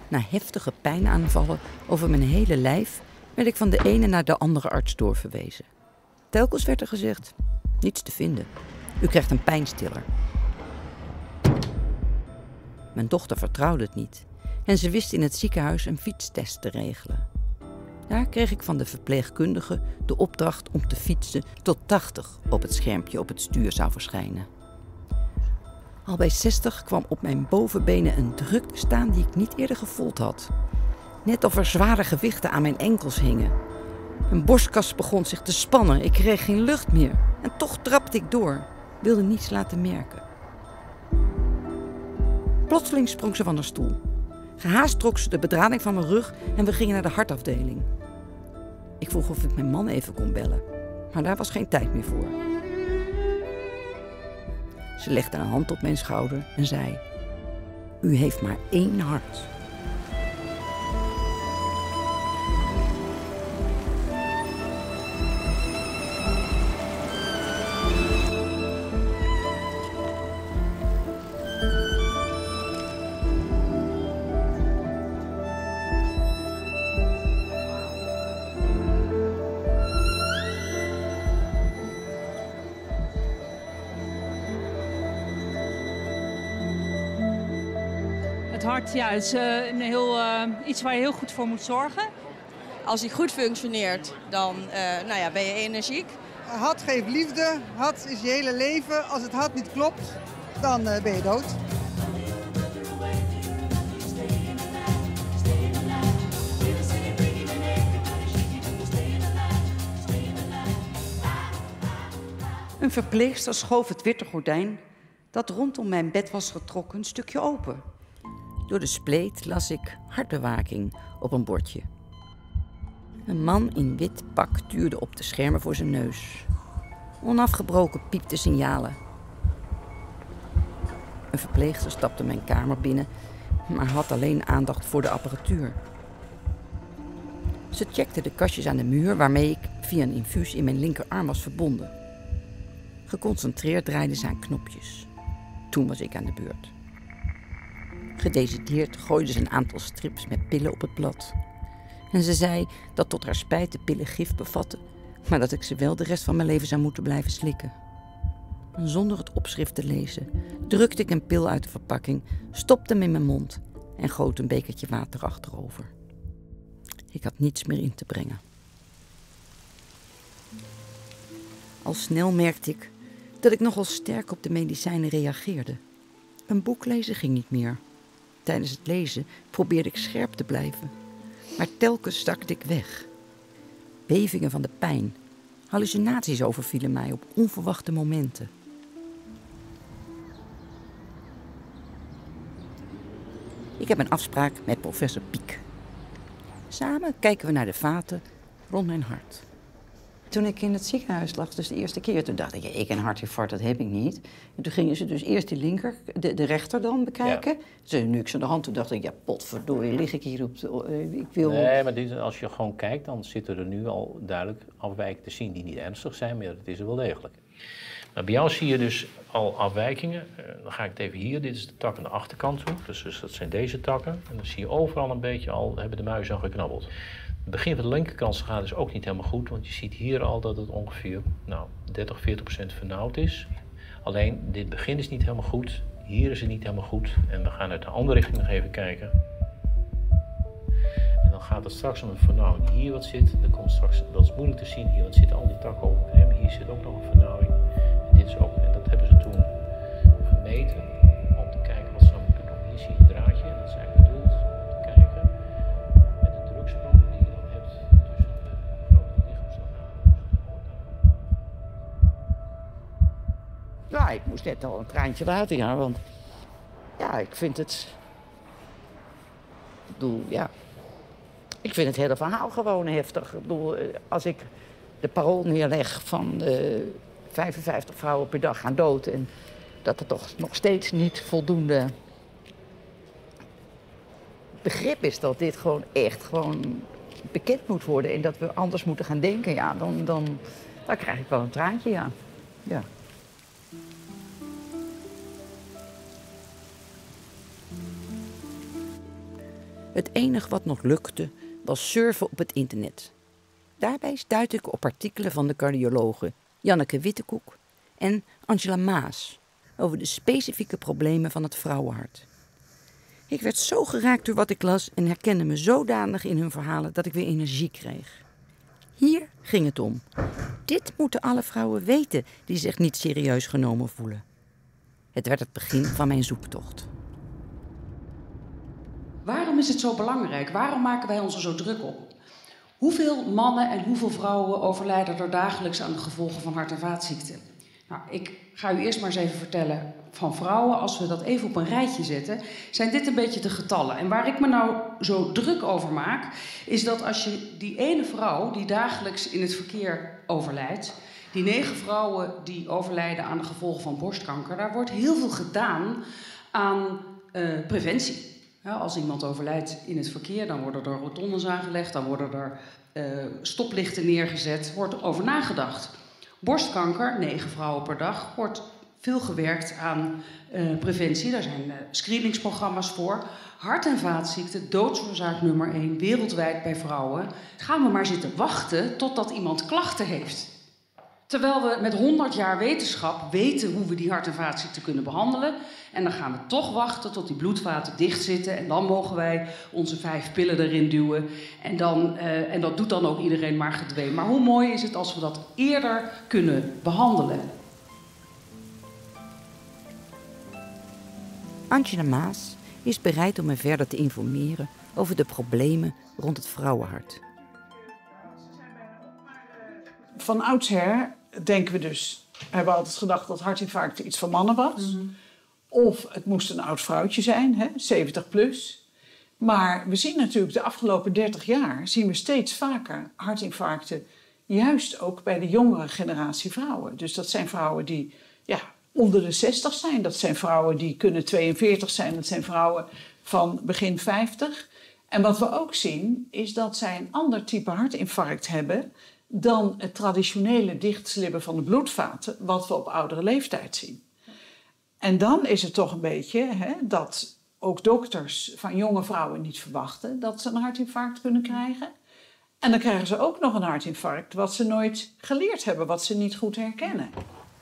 Na heftige pijnaanvallen over mijn hele lijf werd ik van de ene naar de andere arts doorverwezen. Telkens werd er gezegd, niets te vinden. U krijgt een pijnstiller. Mijn dochter vertrouwde het niet en ze wist in het ziekenhuis een fietstest te regelen. Daar kreeg ik van de verpleegkundige de opdracht om te fietsen tot 80 op het schermpje op het stuur zou verschijnen. Al bij 60 kwam op mijn bovenbenen een druk te staan die ik niet eerder gevoeld had. Net of er zware gewichten aan mijn enkels hingen. Mijn borstkas begon zich te spannen, ik kreeg geen lucht meer. En toch trapte ik door, wilde niets laten merken. Plotseling sprong ze van haar stoel. Gehaast trok ze de bedrading van mijn rug en we gingen naar de hartafdeling. Ik vroeg of ik mijn man even kon bellen, maar daar was geen tijd meer voor. Ze legde een hand op mijn schouder en zei: U heeft maar 1 hart. Het hart, ja, is iets waar je heel goed voor moet zorgen. Als hij goed functioneert, dan ben je energiek. Hart geeft liefde, hart is je hele leven. Als het hart niet klopt, dan ben je dood. Een verpleegster schoof het witte gordijn dat rondom mijn bed was getrokken een stukje open. Door de spleet las ik hartbewaking op een bordje. Een man in wit pak tuurde op de schermen voor zijn neus. Onafgebroken piepte signalen. Een verpleegster stapte mijn kamer binnen, maar had alleen aandacht voor de apparatuur. Ze checkte de kastjes aan de muur waarmee ik via een infuus in mijn linkerarm was verbonden. Geconcentreerd draaide ze aan knopjes. Toen was ik aan de beurt. Gedecideerd gooide ze een aantal strips met pillen op het blad. En ze zei dat tot haar spijt de pillen gif bevatten, maar dat ik ze wel de rest van mijn leven zou moeten blijven slikken. En zonder het opschrift te lezen, drukte ik een pil uit de verpakking, stopte hem in mijn mond en goot een bekertje water achterover. Ik had niets meer in te brengen. Al snel merkte ik dat ik nogal sterk op de medicijnen reageerde. Een boek lezen ging niet meer. Tijdens het lezen probeerde ik scherp te blijven, maar telkens zakte ik weg. Bevingen van de pijn, hallucinaties overvielen mij op onverwachte momenten. Ik heb een afspraak met professor Piek. Samen kijken we naar de vaten rond mijn hart. Toen ik in het ziekenhuis lag, dus de eerste keer, toen dacht ik een hartinfarct, dat heb ik niet. En toen gingen ze dus eerst de rechter dan bekijken. Ja. Ze niks aan de hand, toen dacht ik, ja potverdorie, lig ik hier op ik wil... Nee, maar als je gewoon kijkt, dan zitten er nu al duidelijk afwijkingen te zien die niet ernstig zijn, maar dat is er wel degelijk. Nou, bij jou zie je dus al afwijkingen. Dan ga ik het even hier, dit is de tak aan de achterkant toe, dus dat zijn deze takken. En dan zie je overal een beetje al, hebben de muizen al geknabbeld. Het begin van de linkerkant gaat dus ook niet helemaal goed, want je ziet hier al dat het ongeveer 30-40% vernauwd is. Alleen dit begin is niet helemaal goed, hier is het niet helemaal goed en we gaan uit de andere richting nog even kijken. En dan gaat het straks om een vernauwing die hier wat zit. Er komt straks, dat is moeilijk te zien hier, want zitten al die takken op. En hier zit ook nog een vernauwing. En dit is ook, en dat hebben ze toen gemeten om te kijken wat ze nou moeten doen. Hier zie je een draadje en dat is eigenlijk bedoeld om te kijken met de druksprong die je dan hebt tussen de grote lichaamsorganen. Ja, ik moest net al een traantje laten, ja, want ja, ik vind het... Ik bedoel, ja... Ik vind het hele verhaal gewoon heftig. Ik bedoel, als ik de parool neerleg van 55 vrouwen per dag gaan dood en dat er toch nog steeds niet voldoende begrip is dat dit gewoon echt gewoon bekend moet worden en dat we anders moeten gaan denken, ja, dan krijg ik wel een traantje, ja. Ja. Het enige wat nog lukte was surfen op het internet. Daarbij stuitte ik op artikelen van de cardiologen Janneke Wittekoek en Angela Maas over de specifieke problemen van het vrouwenhart. Ik werd zo geraakt door wat ik las en herkende me zodanig in hun verhalen dat ik weer energie kreeg. Hier ging het om. Dit moeten alle vrouwen weten die zich niet serieus genomen voelen. Het werd het begin van mijn zoektocht. Waarom is het zo belangrijk? Waarom maken wij ons er zo druk op? Hoeveel mannen en hoeveel vrouwen overlijden er dagelijks aan de gevolgen van hart- en vaatziekten? Nou, ik ga u eerst maar eens even vertellen van vrouwen. Als we dat even op een rijtje zetten, zijn dit een beetje de getallen. En waar ik me nou zo druk over maak, is dat als je die ene vrouw die dagelijks in het verkeer overlijdt, die 9 vrouwen die overlijden aan de gevolgen van borstkanker, daar wordt heel veel gedaan aan preventie. Ja, als iemand overlijdt in het verkeer, dan worden er rotondes aangelegd, dan worden er stoplichten neergezet, wordt er over nagedacht. Borstkanker, 9 vrouwen per dag, wordt veel gewerkt aan preventie. Daar zijn screeningsprogramma's voor. Hart- en vaatziekten, doodsoorzaak nummer 1, wereldwijd bij vrouwen. Gaan we maar zitten wachten totdat iemand klachten heeft. Terwijl we met 100 jaar wetenschap weten hoe we die hart- en vaatziekten kunnen behandelen. En dan gaan we toch wachten tot die bloedvaten dicht zitten. En dan mogen wij onze 5 pillen erin duwen. En dat doet dan ook iedereen maar gedwee. Maar hoe mooi is het als we dat eerder kunnen behandelen? Angela Maas is bereid om me verder te informeren over de problemen rond het vrouwenhart. Van oudsher denken we dus, hebben we altijd gedacht dat hartinfarct iets van mannen was. Of het moest een oud vrouwtje zijn, hè, 70 plus. Maar we zien natuurlijk de afgelopen 30 jaar zien we steeds vaker hartinfarcten, juist ook bij de jongere generatie vrouwen. Dus dat zijn vrouwen die onder de 60 zijn. Dat zijn vrouwen die kunnen 42 zijn. Dat zijn vrouwen van begin 50. En wat we ook zien is dat zij een ander type hartinfarct hebben dan het traditionele dichtslippen van de bloedvaten, wat we op oudere leeftijd zien. En dan is het toch een beetje dat ook dokters van jonge vrouwen niet verwachten dat ze een hartinfarct kunnen krijgen. En dan krijgen ze ook nog een hartinfarct wat ze nooit geleerd hebben, wat ze niet goed herkennen.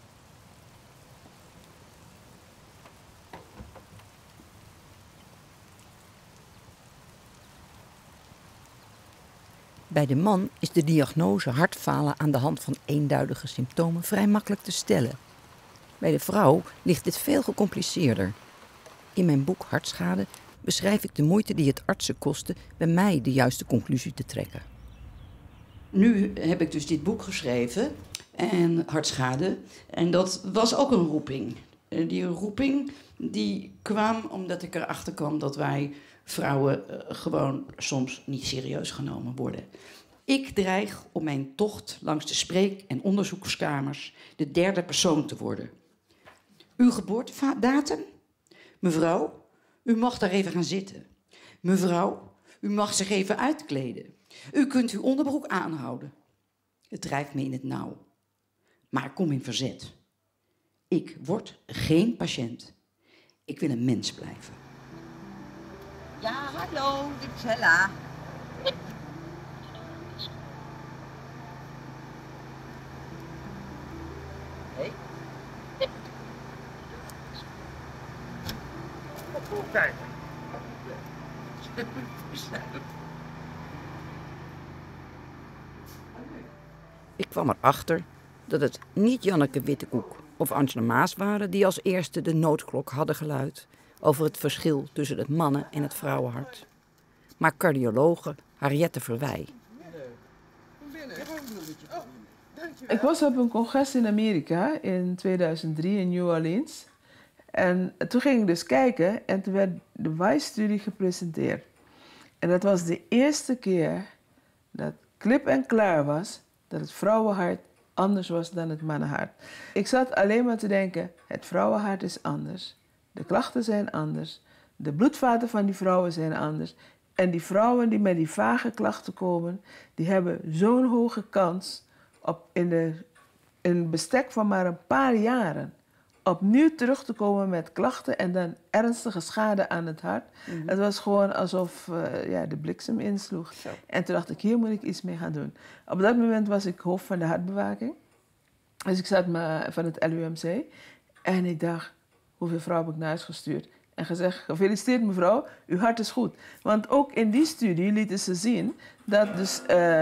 Bij de man is de diagnose hartfalen aan de hand van eenduidige symptomen vrij makkelijk te stellen. Bij de vrouw ligt dit veel gecompliceerder. In mijn boek Hartschade beschrijf ik de moeite die het artsen kostte bij mij de juiste conclusie te trekken. Nu heb ik dus dit boek geschreven, en Hartschade, en dat was ook een roeping. Die roeping die kwam omdat ik erachter kwam dat wij vrouwen gewoon soms niet serieus genomen worden. Ik dreig om mijn tocht langs de spreek- en onderzoekskamers de derde persoon te worden. Uw geboortedatum? Mevrouw, u mag daar even gaan zitten. Mevrouw, u mag zich even uitkleden. U kunt uw onderbroek aanhouden. Het drijft me in het nauw. Maar ik kom in verzet. Ik word geen patiënt. Ik wil een mens blijven. Ja, hallo, dit is Hella. Hey. Kijk. Ik kwam erachter dat het niet Janneke Wittekoek of Angela Maas waren die als eerste de noodklok hadden geluid over het verschil tussen het mannen- en het vrouwenhart, maar cardiologe Harriette Verwij. Ik was op een congres in Amerika in 2003 in New Orleans. En toen ging ik dus kijken en toen werd de WISE-studie gepresenteerd. En dat was de eerste keer dat klip en klaar was dat het vrouwenhart anders was dan het mannenhart. Ik zat alleen maar te denken, het vrouwenhart is anders. De klachten zijn anders. De bloedvaten van die vrouwen zijn anders. En die vrouwen die met die vage klachten komen, die hebben zo'n hoge kans in een bestek van maar een paar jaren opnieuw terug te komen met klachten en dan ernstige schade aan het hart. Het was gewoon alsof de bliksem insloeg. Zo. En toen dacht ik, hier moet ik iets mee gaan doen. Op dat moment was ik hoofd van de hartbewaking. Dus ik zat van het LUMC. En ik dacht, hoeveel vrouwen heb ik naar huis gestuurd? En gezegd, gefeliciteerd mevrouw, uw hart is goed. Want ook in die studie lieten ze zien dat dus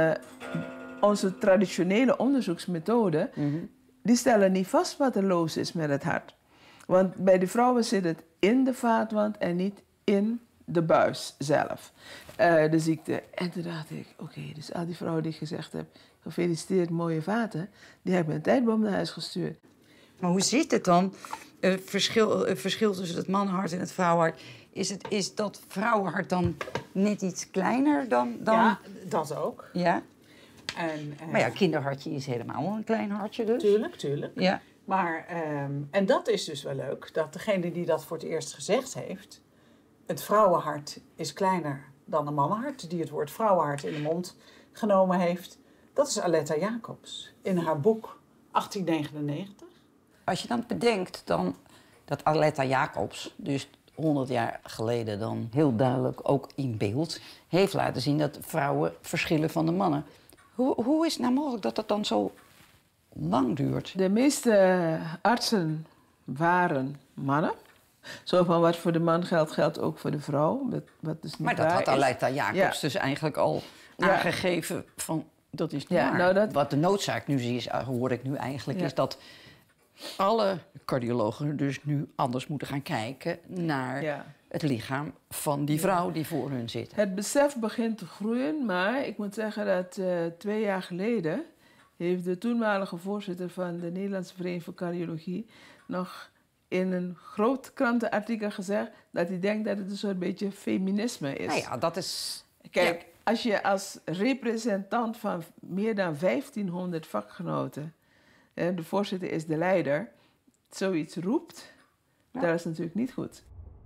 onze traditionele onderzoeksmethoden, die stellen niet vast wat er los is met het hart. Want bij de vrouwen zit het in de vaatwand en niet in de buis zelf, de ziekte. En toen dacht ik, oké, dus al die vrouwen die ik gezegd heb, gefeliciteerd, mooie vaten, die hebben een tijdbom naar huis gestuurd. Maar hoe zit het dan? Verschil tussen het mannenhart en het vrouwenhart. Is dat vrouwenhart dan net iets kleiner dan... Ja, dat ook. Ja? Maar ja, kinderhartje is helemaal een klein hartje dus. Tuurlijk. Ja. Maar, en dat is dus wel leuk, dat degene die dat voor het eerst gezegd heeft... het vrouwenhart is kleiner dan een mannenhart, die het woord vrouwenhart in de mond genomen heeft. Dat is Aletta Jacobs in haar boek 1899. Als je dan bedenkt dan dat Aletta Jacobs, dus 100 jaar geleden dan heel duidelijk ook in beeld, heeft laten zien dat vrouwen verschillen van de mannen. Hoe is het nou mogelijk dat dat dan zo lang duurt? De meeste artsen waren mannen. Zo van wat voor de man geldt, geldt ook voor de vrouw. Wat dus niet maar dat had Aletta Jacobs dus eigenlijk al aangegeven van dat is niet waar. Wat de noodzaak nu is, hoor ik nu eigenlijk, is dat alle cardiologen dus nu anders moeten gaan kijken naar het lichaam van die vrouw die voor hun zit. Het besef begint te groeien, maar ik moet zeggen dat 2 jaar geleden heeft de toenmalige voorzitter van de Nederlandse Vereniging voor Cardiologie nog in een groot krantenartikel gezegd dat hij denkt dat het een soort beetje feminisme is. Nou ja, dat is... Kijk, als je als representant van meer dan 1500 vakgenoten, de voorzitter is de leider, zoiets roept, dat is natuurlijk niet goed.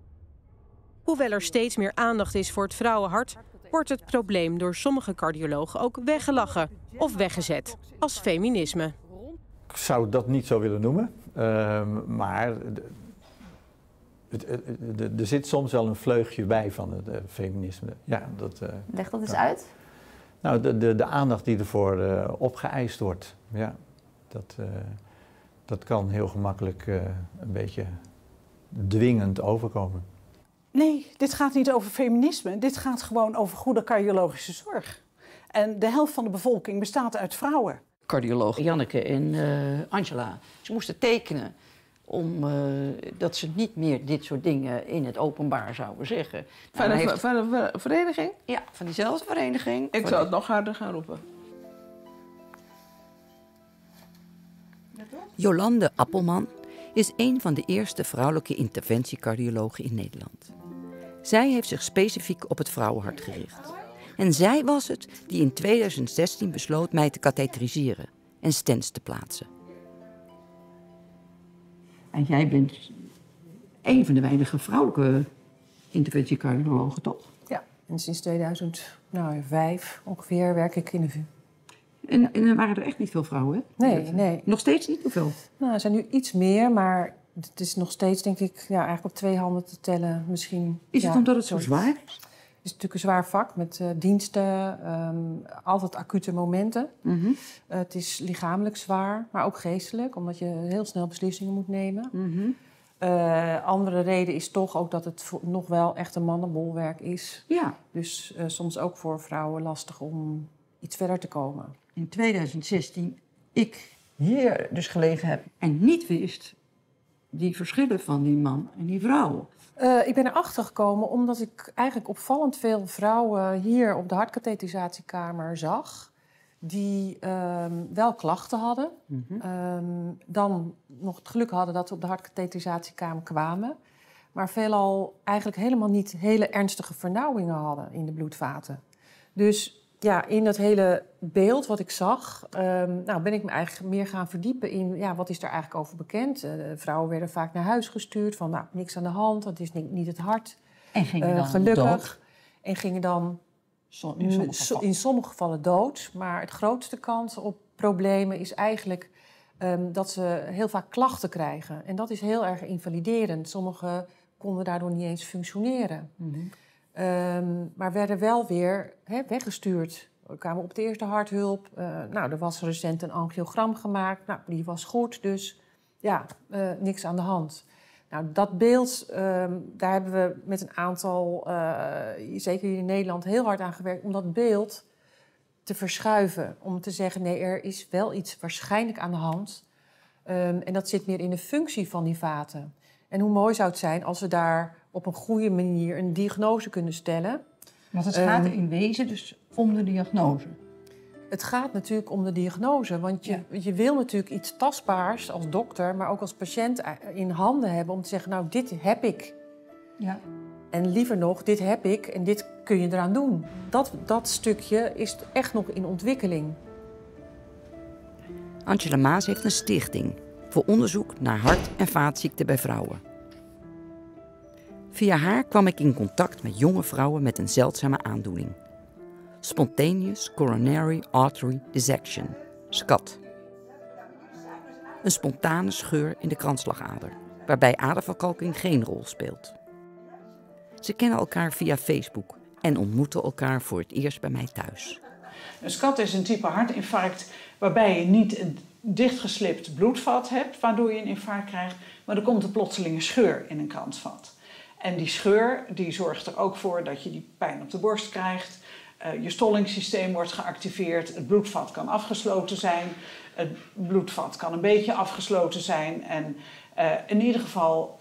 Hoewel er steeds meer aandacht is voor het vrouwenhart, wordt het probleem door sommige cardiologen ook weggelachen of weggezet als feminisme. Ik zou dat niet zo willen noemen, maar er zit soms wel een vleugje bij van het feminisme. Ja, leg dat eens uit. Nou, de aandacht die ervoor opgeëist wordt, ja, dat kan heel gemakkelijk een beetje dwingend overkomen. Nee, dit gaat niet over feminisme. Dit gaat gewoon over goede cardiologische zorg. En de helft van de bevolking bestaat uit vrouwen. Cardiologen Janneke en Angela, ze moesten tekenen dat ze niet meer dit soort dingen in het openbaar zouden zeggen. Van de vereniging? Ja, van diezelfde vereniging. Ik zou het nog harder gaan roepen. Jolande Appelman is een van de eerste vrouwelijke interventiecardiologen in Nederland. Zij heeft zich specifiek op het vrouwenhart gericht. En zij was het die in 2016 besloot mij te katheteriseren en stents te plaatsen. En jij bent een van de weinige vrouwelijke interventiecardiologen, toch? Ja, en sinds 2005 ongeveer werk ik in de VU. En er waren er echt niet veel vrouwen, hè? Nee. Nog steeds niet hoeveel? Nou, er zijn nu iets meer, maar het is nog steeds, denk ik, eigenlijk op 2 handen te tellen misschien. Is het omdat het zo zwaar is? Het is natuurlijk een zwaar vak met diensten, altijd acute momenten. Het is lichamelijk zwaar, maar ook geestelijk, omdat je heel snel beslissingen moet nemen. Andere reden is toch ook dat het nog wel echt een mannenbolwerk is. Ja. Dus soms ook voor vrouwen lastig om iets verder te komen. In 2016 ik hier dus gelegen heb en niet wist die verschillen van die man en die vrouw. Ik ben erachter gekomen omdat ik eigenlijk opvallend veel vrouwen hier op de hartkatheterisatiekamer zag die wel klachten hadden. Dan nog het geluk hadden dat ze op de hartkatheterisatiekamer kwamen, maar veelal eigenlijk helemaal niet hele ernstige vernauwingen hadden in de bloedvaten. Dus ja, in dat hele beeld wat ik zag, ben ik me eigenlijk meer gaan verdiepen in wat is er eigenlijk over bekend. Vrouwen werden vaak naar huis gestuurd van niks aan de hand, dat is niet het hart. En gingen dan gelukkig. dood? En gingen dan in sommige gevallen dood. Maar het grootste kans op problemen is eigenlijk dat ze heel vaak klachten krijgen. En dat is heel erg invaliderend. Sommigen konden daardoor niet eens functioneren. Maar werden wel weer weggestuurd. We kwamen op de eerste harthulp. Er was recent een angiogram gemaakt. Nou, die was goed, dus ja, niks aan de hand. Nou, dat beeld, daar hebben we met een aantal, zeker hier in Nederland, heel hard aan gewerkt om dat beeld te verschuiven. Om te zeggen, nee, er is wel iets waarschijnlijk aan de hand. En dat zit meer in de functie van die vaten. En hoe mooi zou het zijn als we daar op een goede manier een diagnose kunnen stellen. Want het gaat er in wezen dus om de diagnose. Het gaat natuurlijk om de diagnose. Want je wil natuurlijk iets tastbaars als dokter, maar ook als patiënt in handen hebben om te zeggen, nou, dit heb ik. Ja. En liever nog, dit heb ik en dit kun je eraan doen. Dat stukje is echt nog in ontwikkeling. Angela Maas heeft een stichting voor onderzoek naar hart- en vaatziekten bij vrouwen. Via haar kwam ik in contact met jonge vrouwen met een zeldzame aandoening. Spontaneous Coronary Artery Dissection, SCAD. Een spontane scheur in de kransslagader, waarbij aderverkalking geen rol speelt. Ze kennen elkaar via Facebook en ontmoeten elkaar voor het eerst bij mij thuis. Een SCAD is een type hartinfarct waarbij je niet een dichtgeslipt bloedvat hebt, waardoor je een infarct krijgt, maar er komt een plotselinge scheur in een kransvat. En die scheur die zorgt er ook voor dat je die pijn op de borst krijgt. Je stollingssysteem wordt geactiveerd, het bloedvat kan afgesloten zijn, het bloedvat kan een beetje afgesloten zijn. En in ieder geval,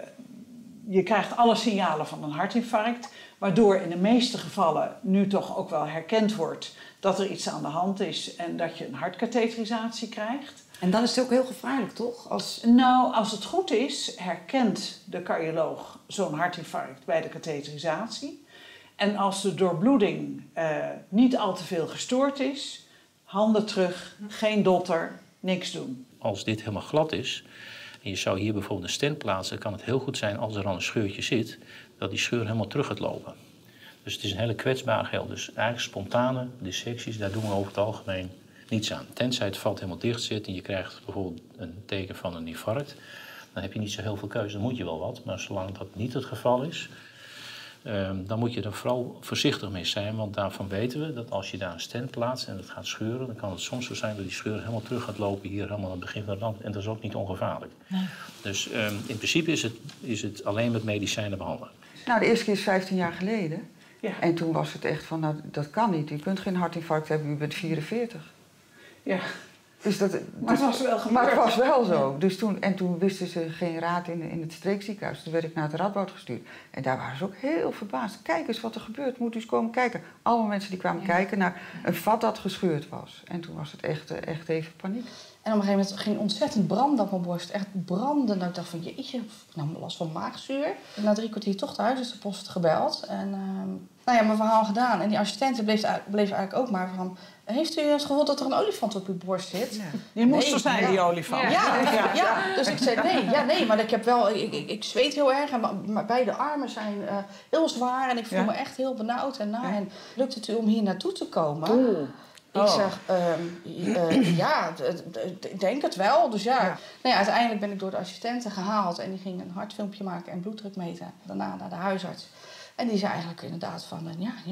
je krijgt alle signalen van een hartinfarct, waardoor in de meeste gevallen nu toch ook wel herkend wordt dat er iets aan de hand is en dat je een hartkatheterisatie krijgt. En dan is het ook heel gevaarlijk, toch? Als het goed is, herkent de cardioloog zo'n hartinfarct bij de katheterisatie. En als de doorbloeding niet al te veel gestoord is, handen terug, geen dotter, niks doen. Als dit helemaal glad is en je zou hier bijvoorbeeld een stent plaatsen, kan het heel goed zijn als er al een scheurtje zit, dat die scheur helemaal terug gaat lopen. Dus het is een hele kwetsbaar geheel. Dus eigenlijk spontane dissecties, daar doen we over het algemeen niets aan. Tenzij het vat helemaal dicht zit en je krijgt bijvoorbeeld een teken van een infarct, dan heb je niet zo heel veel keuze, dan moet je wel wat. Maar zolang dat niet het geval is, dan moet je er vooral voorzichtig mee zijn. Want daarvan weten we dat als je daar een stent plaatst en het gaat scheuren, dan kan het soms zo zijn dat die scheur helemaal terug gaat lopen hier helemaal aan het begin van de rand. En dat is ook niet ongevaarlijk. Nee. Dus in principe is het alleen met medicijnen behandelen. Nou, de eerste keer is 15 jaar geleden. Ja. En toen was het echt van, nou, dat kan niet. U kunt geen hartinfarct hebben, u bent 44. Ja. Dus maar het was wel gebeurd. Maar het was wel zo. Dus toen wisten ze geen raad in het streekziekenhuis. Toen werd ik naar het Radboud gestuurd. En daar waren ze ook heel verbaasd. Kijk eens wat er gebeurt, moet u eens komen kijken. Allemaal mensen die kwamen kijken naar een vat dat gescheurd was. En toen was het echt even paniek. En op een gegeven moment ging ontzettend branden op mijn borst. Echt branden. Nou, ik dacht van, jeetje, ik nam last van maagzuur. En na 3 kwartier toch thuis, dus de post gebeld. En mijn verhaal gedaan. En die assistente bleef eigenlijk ook maar van, heeft u het gevoel dat er een olifant op uw borst zit? Ja. Die moest er zijn, die olifant. Ja. Dus ik zei nee, maar ik zweet heel erg. En mijn beide armen zijn heel zwaar. En ik voel me echt heel benauwd en naar. En lukt het u om hier naartoe te komen? Ik zeg, ik denk het wel. Dus uiteindelijk ben ik door de assistente gehaald. En die ging een hartfilmpje maken en bloeddruk meten. Daarna naar de huisarts. En die zei eigenlijk inderdaad van,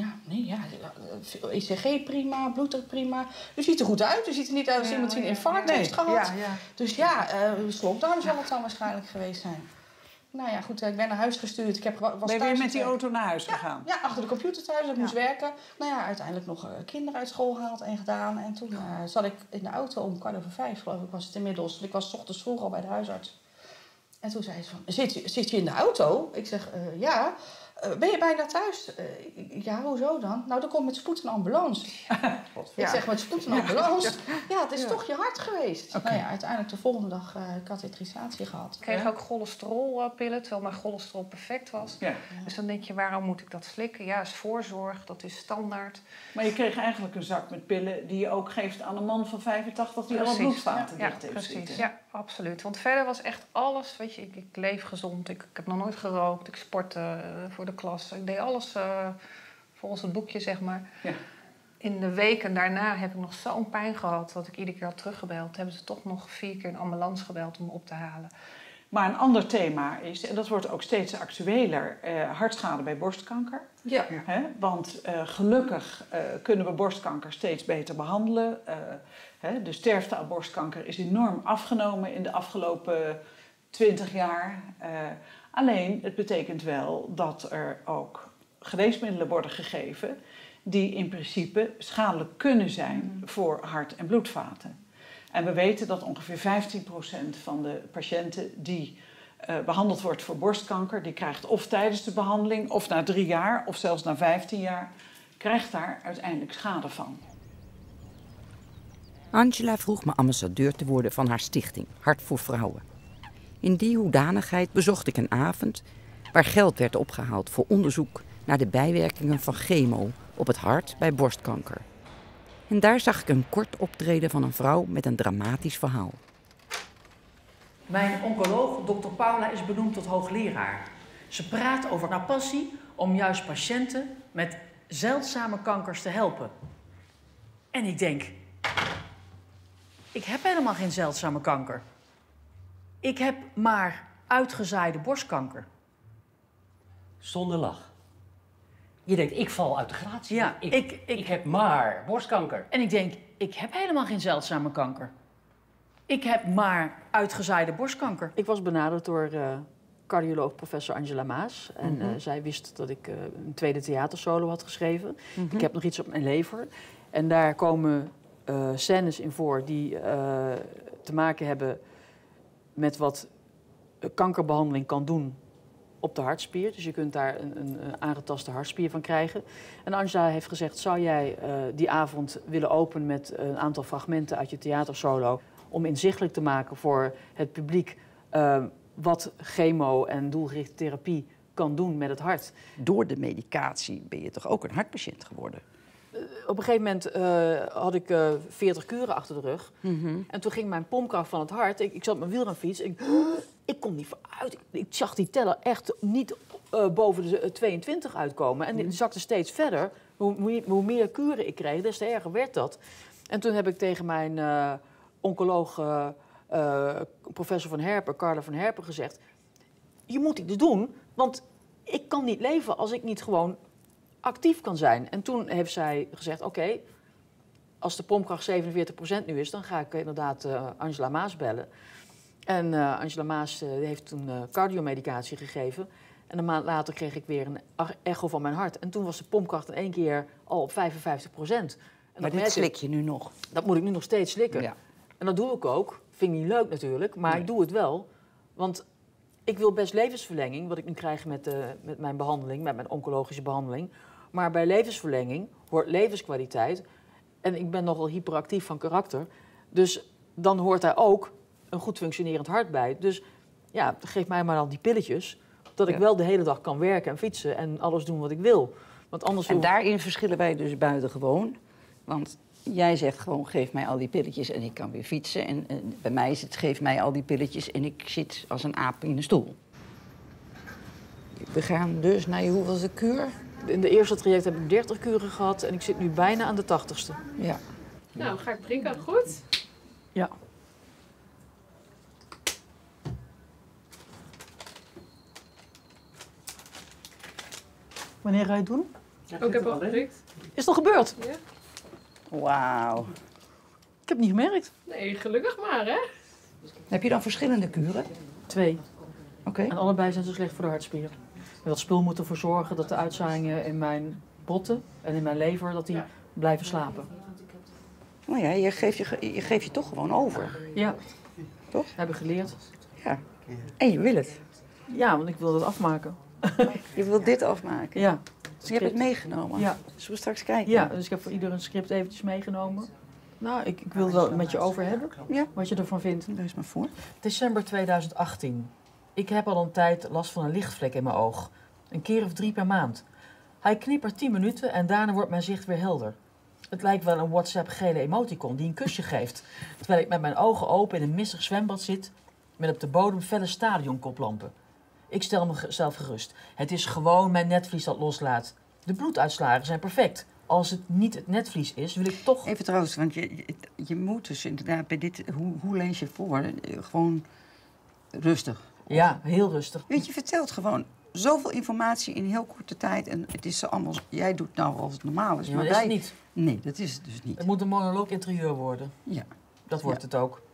ECG prima, bloeddruk prima. U ziet er goed uit. U ziet er niet uit als iemand die een infarct heeft gehad. Dus slokdarm zal het dan waarschijnlijk geweest zijn. Nou ja, goed, ik ben naar huis gestuurd. Ben je weer met die auto naar huis gegaan? Ja, achter de computer thuis. Ik moest werken. Nou ja, uiteindelijk nog kinderen uit school gehaald en gedaan. En toen zat ik in de auto om 5:15, geloof ik, was het inmiddels. Ik was 's ochtends vroeg al bij de huisarts. En toen zei ze van, zit je in de auto? Ik zeg, ja. Ben je bijna thuis? Ja, hoezo dan? Nou, dan komt met spoed een ambulance. Ik zeg, met spoed een ambulance? Ja, het is toch je hart geweest. Okay. Nou ja, uiteindelijk de volgende dag katheterisatie gehad. Ik kreeg ook cholesterolpillen, terwijl mijn cholesterol perfect was. Ja. Dus dan denk je, waarom moet ik dat slikken? Ja, is voorzorg, dat is standaard. Maar je kreeg eigenlijk een zak met pillen die je ook geeft aan een man van 85 die alle bloedvaten dicht heeft zitten. Ja, absoluut. Want verder was echt alles, weet je, ik leef gezond, ik heb nog nooit gerookt, ik sportte voor de klas. Ik deed alles volgens het boekje, zeg maar. Ja. in de weken daarna heb ik nog zo'n pijn gehad dat ik iedere keer had teruggebeld. Hebben ze toch nog 4 keer een ambulance gebeld om me op te halen. Maar een ander thema is, en dat wordt ook steeds actueler, hartschade bij borstkanker. Ja. Want gelukkig kunnen we borstkanker steeds beter behandelen. De sterfte aan borstkanker is enorm afgenomen in de afgelopen 20 jaar. Alleen, het betekent wel dat er ook geneesmiddelen worden gegeven die in principe schadelijk kunnen zijn voor hart- en bloedvaten. En we weten dat ongeveer 15% van de patiënten die behandeld wordt voor borstkanker, die krijgt of tijdens de behandeling, of na 3 jaar, of zelfs na 15 jaar, krijgt daar uiteindelijk schade van. Angela vroeg me ambassadeur te worden van haar stichting Hart voor Vrouwen. In die hoedanigheid bezocht ik een avond waar geld werd opgehaald voor onderzoek naar de bijwerkingen van chemo op het hart bij borstkanker. En daar zag ik een kort optreden van een vrouw met een dramatisch verhaal. Mijn oncoloog, dokter Paula, is benoemd tot hoogleraar. Ze praat over haar passie om juist patiënten met zeldzame kankers te helpen. En ik denk, ik heb helemaal geen zeldzame kanker. Ik heb maar uitgezaaide borstkanker. Zonder lach. Je denkt, ik val uit de gratie. Ja, ik heb maar borstkanker. En ik denk, ik heb helemaal geen zeldzame kanker. Ik heb maar uitgezaaide borstkanker. Ik was benaderd door cardioloog professor Angela Maas. En zij wist dat ik een tweede theatersolo had geschreven. Ik heb nog iets op mijn lever. En daar komen scènes in voor die te maken hebben met wat kankerbehandeling kan doen op de hartspier. Dus je kunt daar een aangetaste hartspier van krijgen. En Angela heeft gezegd, zou jij die avond willen openen met een aantal fragmenten uit je theatersolo om inzichtelijk te maken voor het publiek wat chemo en doelgerichte therapie kan doen met het hart. Door de medicatie ben je toch ook een hartpatiënt geworden? Op een gegeven moment had ik 40 kuren achter de rug. En toen ging mijn pompkracht van het hart. Ik zat op mijn wielrenfiets. Ik kon niet vooruit. Ik zag die teller echt niet boven de 22 uitkomen. En die zakte steeds verder. Hoe meer kuren ik kreeg, des te erger werd dat. En toen heb ik tegen mijn oncoloog, professor Van Herpen, Carla Van Herpen, gezegd: je moet iets doen, want ik kan niet leven als ik niet gewoon actief kan zijn. En toen heeft zij gezegd, oké, als de pompkracht 47% nu is, dan ga ik inderdaad Angela Maas bellen. En Angela Maas heeft toen cardiomedicatie gegeven. En een maand later kreeg ik weer een echo van mijn hart. En toen was de pompkracht in 1 keer al op 55%. En maar dit slik je nu nog? Dat moet ik nu nog steeds slikken. Ja. En dat doe ik ook. Vind ik niet leuk natuurlijk, maar ik doe het wel. Want ik wil best levensverlenging, wat ik nu krijg met mijn behandeling, met mijn oncologische behandeling. Maar bij levensverlenging hoort levenskwaliteit. En ik ben nogal hyperactief van karakter. Dus dan hoort daar ook een goed functionerend hart bij. Dus ja, geef mij maar dan die pilletjes, dat ik wel de hele dag kan werken en fietsen en alles doen wat ik wil. Want anders en daarin verschillen wij dus buitengewoon. Want jij zegt gewoon, geef mij al die pilletjes en ik kan weer fietsen. En bij mij is het, geef mij al die pilletjes en ik zit als een aap in een stoel. We gaan dus naar je hoeveelste kuur? In de eerste traject heb ik 30 kuren gehad en ik zit nu bijna aan de 80ste. Ja. Nou, ga ik drinken. Goed? Ja. Wanneer ga je het doen? Ja, ik heb al geprikt. Is het al gebeurd? Ja. Wauw. Ik heb het niet gemerkt. Nee, gelukkig maar, hè? Heb je dan verschillende kuren? 2. Oké. En allebei zijn zo slecht voor de hartspieren. Met dat spul moet ervoor zorgen dat de uitzaaiingen in mijn botten en in mijn lever, dat die blijven slapen. Nou ja, je geeft je toch gewoon over. Ja. Toch? Dat heb ik geleerd. Ja. En je wil het. Ja, want ik wil het afmaken. Je wilt dit afmaken? Ja. Dus je hebt het meegenomen? Ja. Zullen we straks kijken? Ja, dus ik heb voor ieder een script eventjes meegenomen. Nou, ik wil het wel met je over hebben. Ja. Wat je ervan vindt. Lees maar voor. December 2018. Ik heb al een tijd last van een lichtvlek in mijn oog. Een keer of 3 per maand. Hij knippert 10 minuten en daarna wordt mijn zicht weer helder. Het lijkt wel een WhatsApp gele emoticon die een kusje geeft. Terwijl ik met mijn ogen open in een mistig zwembad zit met op de bodem felle stadionkoplampen. Ik stel mezelf gerust. Het is gewoon mijn netvlies dat loslaat. De bloeduitslagen zijn perfect. als het niet het netvlies is, wil ik toch... Even trouwens, want je moet dus inderdaad bij dit... Hoe lees je voor? Gewoon rustig. Ja, heel rustig. Weet je, vertelt gewoon zoveel informatie in heel korte tijd. En het is zo allemaal... Jij doet nou als het normaal is. Ja, maar dat is wij... het niet. Nee, dat is het dus niet. Het moet een monoloog interieur worden. Ja. Dat wordt het ook.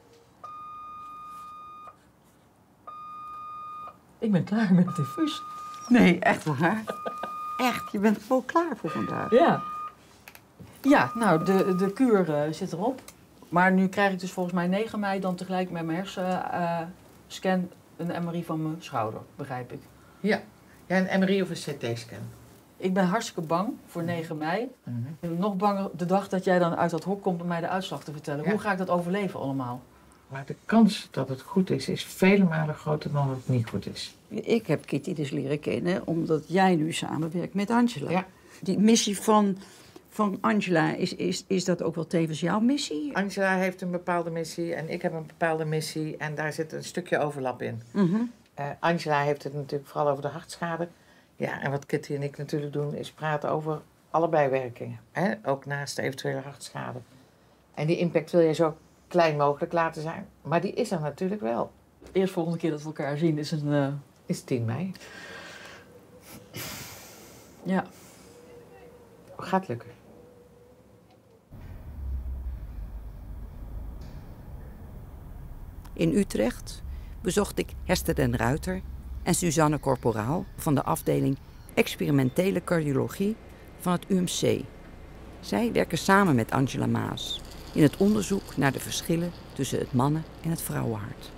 Ik ben klaar met het infuus. Nee, echt waar? Echt, je bent gewoon klaar voor vandaag. Ja. Ja, nou, de kuur zit erop. Maar nu krijg ik dus volgens mij 9 mei dan tegelijk met mijn hersenscan een MRI van mijn schouder, begrijp ik. Ja, een MRI of een CT-scan. Ik ben hartstikke bang voor 9 mei. Ik ben nog banger de dag dat jij dan uit dat hok komt om mij de uitslag te vertellen. Ja. Hoe ga ik dat overleven allemaal? Maar de kans dat het goed is vele malen groter dan dat het niet goed is. Ik heb Kitty dus leren kennen omdat jij nu samenwerkt met Angela. Ja. Die missie van Angela, is dat ook wel tevens jouw missie? Angela heeft een bepaalde missie en ik heb een bepaalde missie. En daar zit een stukje overlap in. Angela heeft het natuurlijk vooral over de hartschade. Ja, en wat Kitty en ik natuurlijk doen is praten over alle bijwerkingen. Hè? Ook naast de eventuele hartschade. En die impact wil je zo klein mogelijk laten zijn. Maar die is er natuurlijk wel. Eerst volgende keer dat we elkaar zien is een... Is 10 mei. Ja. Gaat lukken. In Utrecht bezocht ik Hester den Ruiter en Suzanne Corporaal van de afdeling Experimentele Cardiologie van het UMC. Zij werken samen met Angela Maas in het onderzoek naar de verschillen tussen het mannen- en het vrouwenhart.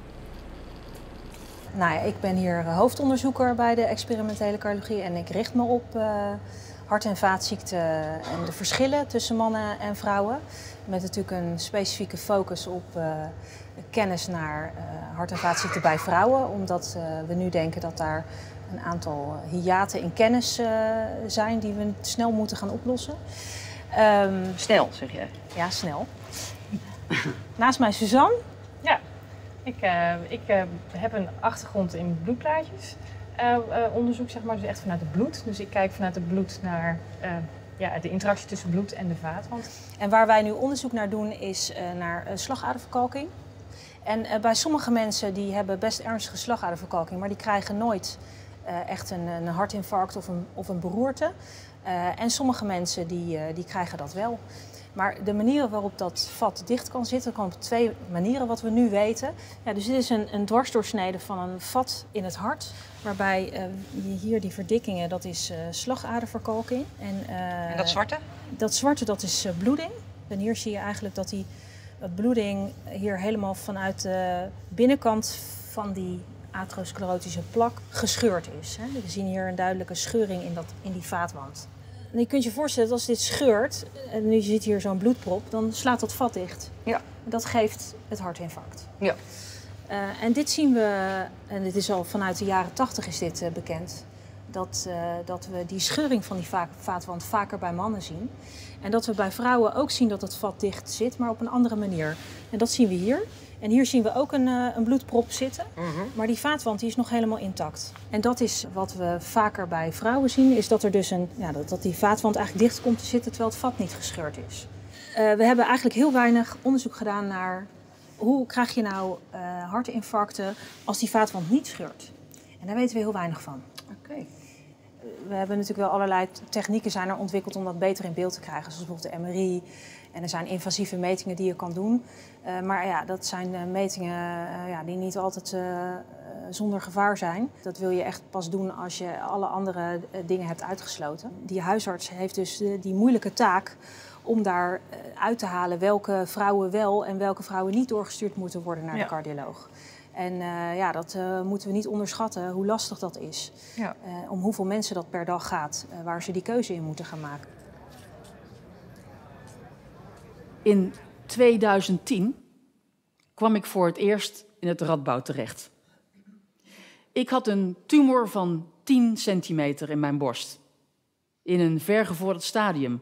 Nou ja, ik ben hier hoofdonderzoeker bij de experimentele cardiologie en ik richt me op hart- en vaatziekten en de verschillen tussen mannen en vrouwen. Met natuurlijk een specifieke focus op kennis naar hart- en vaatziekten bij vrouwen. Omdat we nu denken dat daar een aantal hiaten in kennis zijn die we snel moeten gaan oplossen. Snel, zeg jij? Ja, snel. Naast mij Suzanne. Ja, ik heb een achtergrond in bloedplaatjes. Onderzoek, zeg maar, dus echt vanuit het bloed. Dus ik kijk vanuit het bloed naar de interactie tussen bloed en de vaatwand. En waar wij nu onderzoek naar doen is naar slagaderverkalking. En bij sommige mensen die hebben best ernstige slagaderverkalking, maar die krijgen nooit echt een hartinfarct of een beroerte. En sommige mensen die krijgen dat wel. Maar de manieren waarop dat vat dicht kan zitten, kan op 2 manieren wat we nu weten. Ja, dus dit is een dwarsdoorsnede van een vat in het hart. Waarbij hier die verdikkingen, dat is slagaderverkalking. En dat zwarte? Dat zwarte, dat is bloeding. En hier zie je eigenlijk dat die bloeding hier helemaal vanuit de binnenkant van die atherosclerotische plak gescheurd is. Hè. We zien hier een duidelijke scheuring in die vaatwand. En je kunt je voorstellen dat als dit scheurt, en nu zit hier zo'n bloedprop, dan slaat dat vat dicht. Ja. Dat geeft het hartinfarct. Ja. En dit zien we, en dit is al vanuit de jaren 80 is dit bekend, dat we die scheuring van die vaatwand vaker bij mannen zien. En dat we bij vrouwen ook zien dat het vat dicht zit, maar op een andere manier. En dat zien we hier. En hier zien we ook een bloedprop zitten, maar die vaatwand die is nog helemaal intact. En dat is wat we vaker bij vrouwen zien, is dat er dus dat die vaatwand eigenlijk dicht komt te zitten terwijl het vat niet gescheurd is. We hebben eigenlijk heel weinig onderzoek gedaan naar hoe krijg je nou hartinfarcten als die vaatwand niet scheurt. En daar weten we heel weinig van. Oké. We hebben natuurlijk wel allerlei technieken zijn er ontwikkeld om dat beter in beeld te krijgen, zoals bijvoorbeeld de MRI. En er zijn invasieve metingen die je kan doen. Maar ja, dat zijn metingen die niet altijd zonder gevaar zijn. Dat wil je echt pas doen als je alle andere dingen hebt uitgesloten. Die huisarts heeft dus die moeilijke taak om daar uit te halen welke vrouwen wel en welke vrouwen niet doorgestuurd moeten worden naar de cardioloog. En dat moeten we niet onderschatten hoe lastig dat is. Ja. Om hoeveel mensen dat per dag gaat, waar ze die keuze in moeten gaan maken. In 2010 kwam ik voor het eerst in het Radboud terecht. Ik had een tumor van 10 centimeter in mijn borst. In een vergevorderd stadium.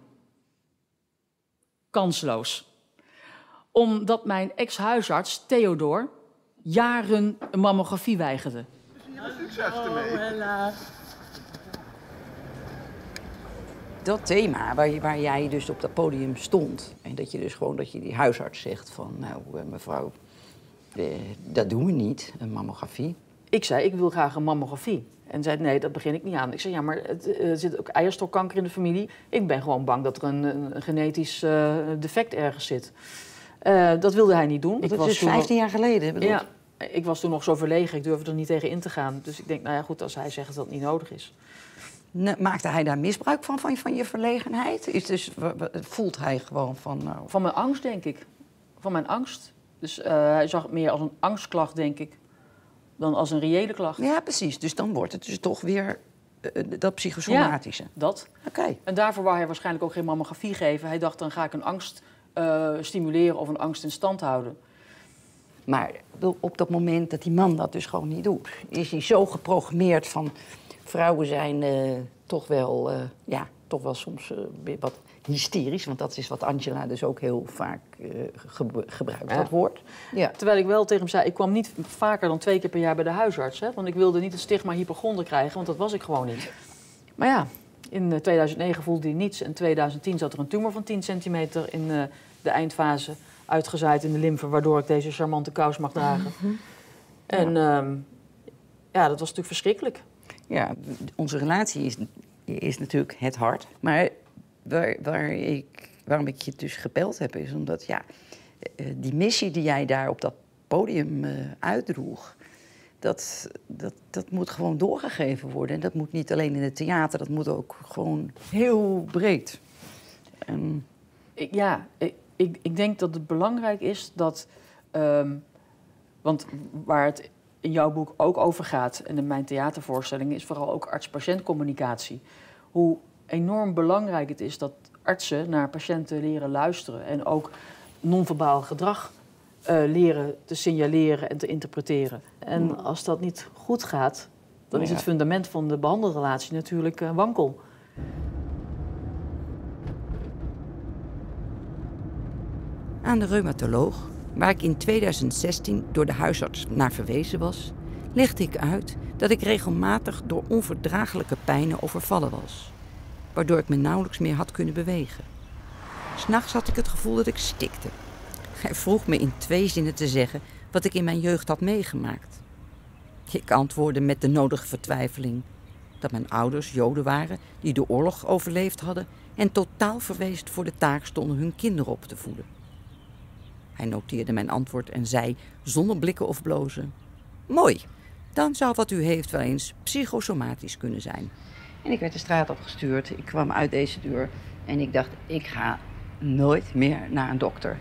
Kansloos. Omdat mijn ex-huisarts, Theodor, jaren een mammografie weigerde. Succes ermee. dat thema waar jij dus op dat podium stond... en dat je dus gewoon dat je die huisarts zegt van... nou, mevrouw, dat doen we niet, een mammografie. Ik zei, ik wil graag een mammografie. En zei, nee, dat begin ik niet aan. Ik zei, ja, maar er zit ook eierstokkanker in de familie. Ik ben gewoon bang dat er een genetisch defect ergens zit. Dat wilde hij niet doen. Dat was dus 15 jaar geleden, bedoel Ja, ik was toen nog zo verlegen. Ik durfde er niet tegen in te gaan. Dus ik denk, nou ja, goed, als hij zegt dat het niet nodig is. Maakte hij daar misbruik van je verlegenheid? Voelt hij gewoon van... Nou... Van mijn angst, denk ik. Van mijn angst. Dus hij zag het meer als een angstklacht, denk ik, dan als een reële klacht. Ja, precies. Dus dan wordt het dus toch weer dat psychosomatische. Ja, dat. Oké. En daarvoor wou hij waarschijnlijk ook geen mammografie geven. Hij dacht, dan ga ik een angst stimuleren of een angst in stand houden. Maar op dat moment dat die man dat dus gewoon niet doet... is hij zo geprogrammeerd van... vrouwen zijn toch wel soms wat hysterisch. Want dat is wat Angela dus ook heel vaak gebruikt, dat woord. Ja. Terwijl ik wel tegen hem zei, ik kwam niet vaker dan 2 keer per jaar bij de huisarts. Hè, want ik wilde niet het stigma hypochonder krijgen, want dat was ik gewoon niet. Maar ja, in 2009 voelde hij niets. En in 2010 zat er een tumor van 10 centimeter in de eindfase uitgezaaid in de lymfe... waardoor ik deze charmante kous mag dragen. En dat was natuurlijk verschrikkelijk. Ja, onze relatie is natuurlijk het hart. Maar waarom ik je dus gebeld heb, is omdat die missie die jij daar op dat podium uitdroeg, dat moet gewoon doorgegeven worden. En dat moet niet alleen in het theater, dat moet ook gewoon heel breed. Ik denk dat het belangrijk is dat... want waar het in jouw boek ook over gaat, en in mijn theatervoorstelling, is vooral ook arts-patiëntcommunicatie. Hoe enorm belangrijk het is dat artsen naar patiënten leren luisteren en ook non-verbaal gedrag leren te signaleren en te interpreteren. En als dat niet goed gaat, dan is het fundament van de behandelrelatie natuurlijk wankel. Aan de reumatoloog, waar ik in 2016 door de huisarts naar verwezen was, legde ik uit dat ik regelmatig door onverdraaglijke pijnen overvallen was, waardoor ik me nauwelijks meer had kunnen bewegen. 'S Nachts had ik het gevoel dat ik stikte. Hij vroeg me in 2 zinnen te zeggen wat ik in mijn jeugd had meegemaakt. Ik antwoordde met de nodige vertwijfeling dat mijn ouders Joden waren die de oorlog overleefd hadden en totaal verwezen voor de taak stonden hun kinderen op te voeden. Hij noteerde mijn antwoord en zei, zonder blikken of blozen: mooi, dan zou wat u heeft wel eens psychosomatisch kunnen zijn. En ik werd de straat opgestuurd. Ik kwam uit deze deur en ik dacht, ik ga nooit meer naar een dokter.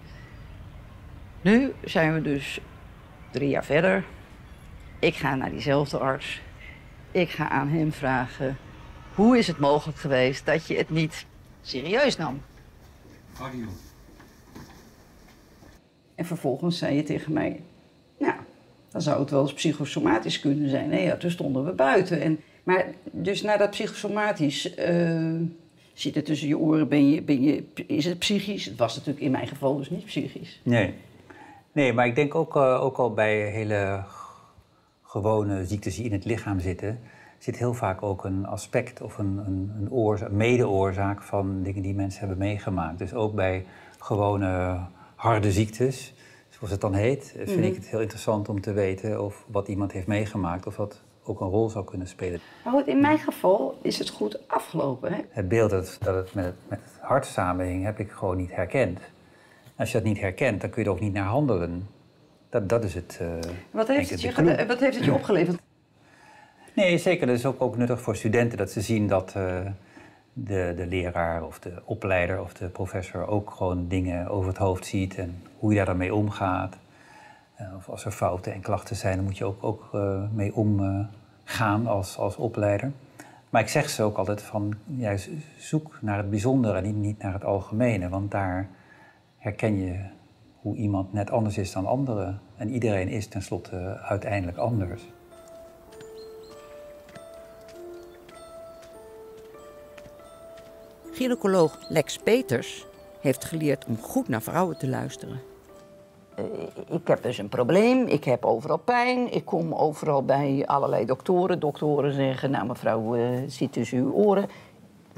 Nu zijn we dus 3 jaar verder. Ik ga naar diezelfde arts. Ik ga aan hem vragen, hoe is het mogelijk geweest dat je het niet serieus nam? Audio. En vervolgens zei je tegen mij, nou, dan zou het wel eens psychosomatisch kunnen zijn. Nee, ja, toen stonden we buiten. Maar dus na dat psychosomatisch, zit het tussen je oren, is het psychisch? Het was natuurlijk in mijn geval dus niet psychisch. Nee, maar ik denk ook al bij hele gewone ziektes die in het lichaam zitten, zit heel vaak ook een aspect of een mede-oorzaak van dingen die mensen hebben meegemaakt. Dus ook bij gewone harde ziektes, zoals het dan heet, vind ik het heel interessant om te weten of wat iemand heeft meegemaakt, of dat ook een rol zou kunnen spelen. Maar goed, in mijn geval is het goed afgelopen. Hè? Het beeld dat het met het hart samenhing, heb ik gewoon niet herkend. Als je dat niet herkent, dan kun je er ook niet naar handelen. Dat is het. Wat heeft het je opgeleverd? Nee, zeker. Dat is ook nuttig voor studenten, dat ze zien dat de leraar of de opleider of de professor ook gewoon dingen over het hoofd ziet en hoe je daar dan mee omgaat. Of als er fouten en klachten zijn, dan moet je ook mee omgaan als opleider. Maar ik zeg ze ook altijd van, zoek naar het bijzondere en niet naar het algemene, want daar herken je hoe iemand net anders is dan anderen. En iedereen is tenslotte uiteindelijk anders. Gynaecoloog Lex Peters heeft geleerd om goed naar vrouwen te luisteren. Ik heb dus een probleem, ik heb overal pijn, ik kom overal bij allerlei doktoren. Doktoren zeggen, nou mevrouw, zit tussen uw oren.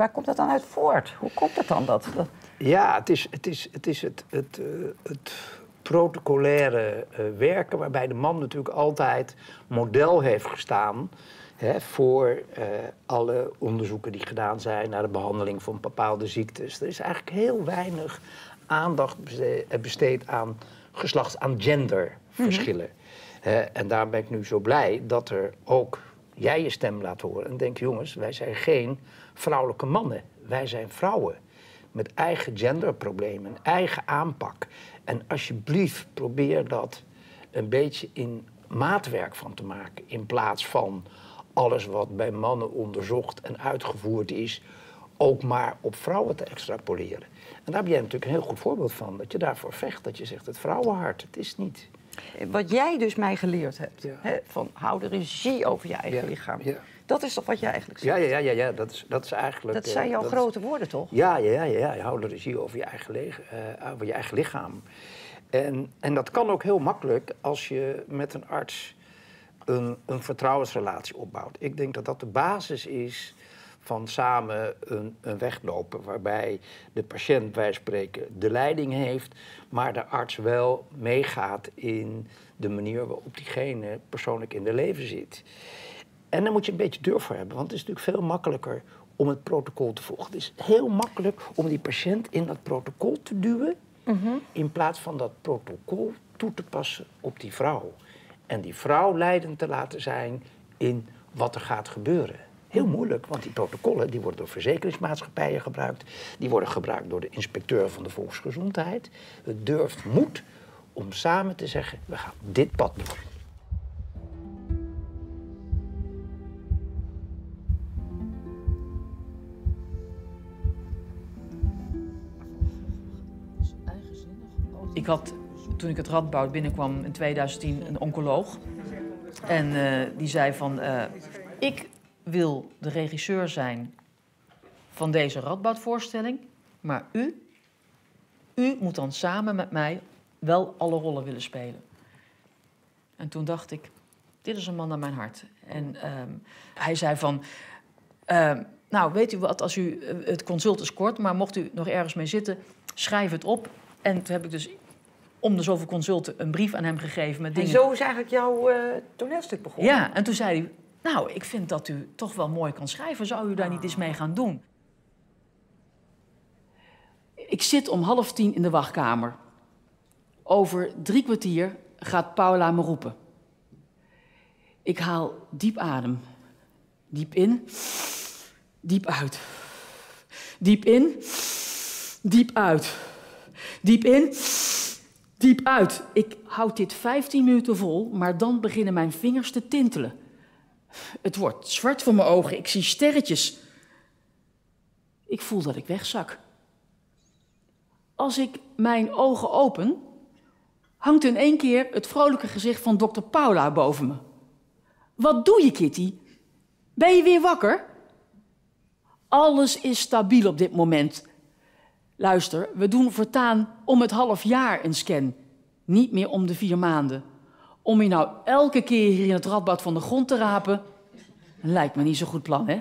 waar komt dat dan uit voort? Hoe komt dat dan? Ja, het is het protocolaire werken waarbij de man natuurlijk altijd model heeft gestaan voor alle onderzoeken die gedaan zijn naar de behandeling van bepaalde ziektes. Er is eigenlijk heel weinig aandacht besteed aan aan genderverschillen. En daarom ben ik nu zo blij dat er ook jij je stem laat horen en denk, jongens, wij zijn geen vrouwelijke mannen. Wij zijn vrouwen met eigen genderproblemen, eigen aanpak. En alsjeblieft probeer dat een beetje in maatwerk van te maken, in plaats van alles wat bij mannen onderzocht en uitgevoerd is, ook maar op vrouwen te extrapoleren. En daar heb jij natuurlijk een heel goed voorbeeld van, dat je daarvoor vecht, dat je zegt het vrouwenhart, het is niet. Wat jij dus mij geleerd hebt, van hou de regie over je eigen lichaam. Ja. Dat is toch wat jij eigenlijk zegt? Ja, dat is eigenlijk... Dat zijn jouw grote woorden, toch? Ja, hou de regie over je eigen lichaam. En dat kan ook heel makkelijk als je met een arts een vertrouwensrelatie opbouwt. Ik denk dat dat de basis is van samen een weg lopen, waarbij de patiënt, wij spreken, de leiding heeft, maar de arts wel meegaat in de manier waarop diegene persoonlijk in de leven zit. En daar moet je een beetje durf voor hebben, want het is natuurlijk veel makkelijker om het protocol te volgen. Het is heel makkelijk om die patiënt in dat protocol te duwen, in plaats van dat protocol toe te passen op die vrouw. En die vrouw leidend te laten zijn in wat er gaat gebeuren. Heel moeilijk, want die protocollen die worden door verzekeringsmaatschappijen gebruikt. Die worden gebruikt door de inspecteur van de volksgezondheid. Het durft moed om samen te zeggen, we gaan dit pad door. Ik had, toen ik het Radboud binnenkwam in 2010, een oncoloog. En die zei van, ik wil de regisseur zijn van deze Radboud-voorstelling, maar u moet dan samen met mij wel alle rollen willen spelen. En toen dacht ik, dit is een man naar mijn hart. En hij zei van, nou weet u wat, als u, het consult is kort, maar mocht u nog ergens mee zitten, schrijf het op. En toen heb ik dus om de zoveel consulten een brief aan hem gegeven met dingen. En zo is eigenlijk jouw toneelstuk begonnen? Ja, en toen zei hij, nou, ik vind dat u toch wel mooi kan schrijven. Zou u daar niet eens mee gaan doen? Ik zit om 9:30 in de wachtkamer. Over 3 kwartier gaat Paula me roepen. Ik haal diep adem. Diep in, diep uit. Diep in, diep uit. Diep in, diep uit. Ik houd dit 15 minuten vol, maar dan beginnen mijn vingers te tintelen. Het wordt zwart voor mijn ogen, ik zie sterretjes. Ik voel dat ik wegzak. Als ik mijn ogen open, hangt in één keer het vrolijke gezicht van dokter Paula boven me. Wat doe je, Kitty? Ben je weer wakker? Alles is stabiel op dit moment. Luister, we doen voortaan om het half jaar een scan. Niet meer om de 4 maanden. Om je nou elke keer hier in het Radboud van de grond te rapen, lijkt me niet zo'n goed plan, hè?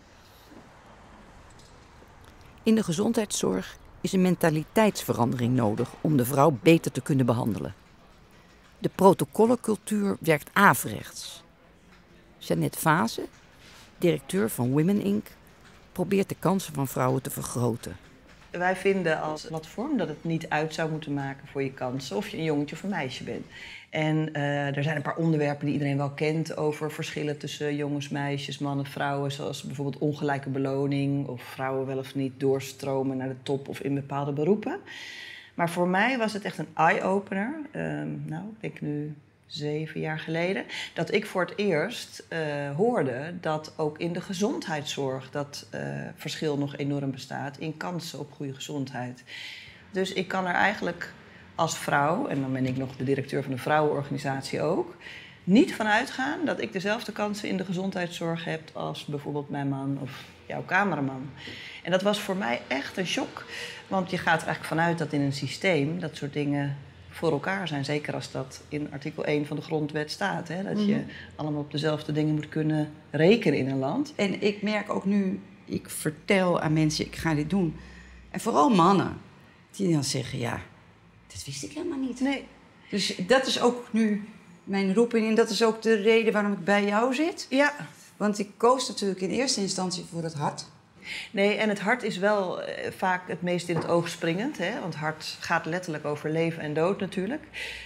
In de gezondheidszorg is een mentaliteitsverandering nodig om de vrouw beter te kunnen behandelen. De protocollencultuur werkt averechts. Jeannette Vase, directeur van Women Inc., probeert de kansen van vrouwen te vergroten. Wij vinden als platform dat het niet uit zou moeten maken voor je kansen of je een jongetje of een meisje bent. En er zijn een paar onderwerpen die iedereen wel kent over verschillen tussen jongens, meisjes, mannen, vrouwen. Zoals bijvoorbeeld ongelijke beloning of vrouwen wel of niet doorstromen naar de top of in bepaalde beroepen. Maar voor mij was het echt een eye-opener. Ik denk nu 7 jaar geleden, dat ik voor het eerst hoorde dat ook in de gezondheidszorg dat verschil nog enorm bestaat in kansen op goede gezondheid. Dus ik kan er eigenlijk als vrouw, en dan ben ik nog de directeur van de vrouwenorganisatie ook, niet van uitgaan dat ik dezelfde kansen in de gezondheidszorg heb als bijvoorbeeld mijn man of jouw cameraman. En dat was voor mij echt een shock, want je gaat er eigenlijk vanuit dat in een systeem dat soort dingen voor elkaar zijn. Zeker als dat in artikel 1 van de grondwet staat. Hè? Dat je allemaal op dezelfde dingen moet kunnen rekenen in een land. En ik merk ook nu ik vertel aan mensen, ik ga dit doen. En vooral mannen, die dan zeggen, ja, dat wist ik helemaal niet. Nee. Dus dat is ook nu mijn roeping en dat is ook de reden waarom ik bij jou zit. Ja. Want ik koos natuurlijk in eerste instantie voor het hart. Nee, en het hart is wel vaak het meest in het oog springend. Hè? Want hart gaat letterlijk over leven en dood natuurlijk.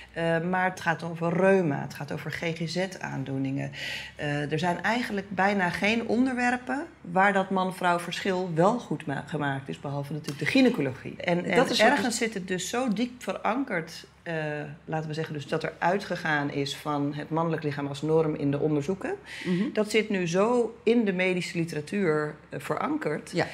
Maar het gaat over reuma, het gaat over GGZ-aandoeningen. Er zijn eigenlijk bijna geen onderwerpen waar dat man-vrouw verschil wel goed gemaakt is. Behalve natuurlijk de gynaecologie. En ergens zit het dus zo diep verankerd, laten we zeggen, dus dat er uitgegaan is van het mannelijk lichaam als norm in de onderzoeken. Dat zit nu zo in de medische literatuur verankerd. Ja.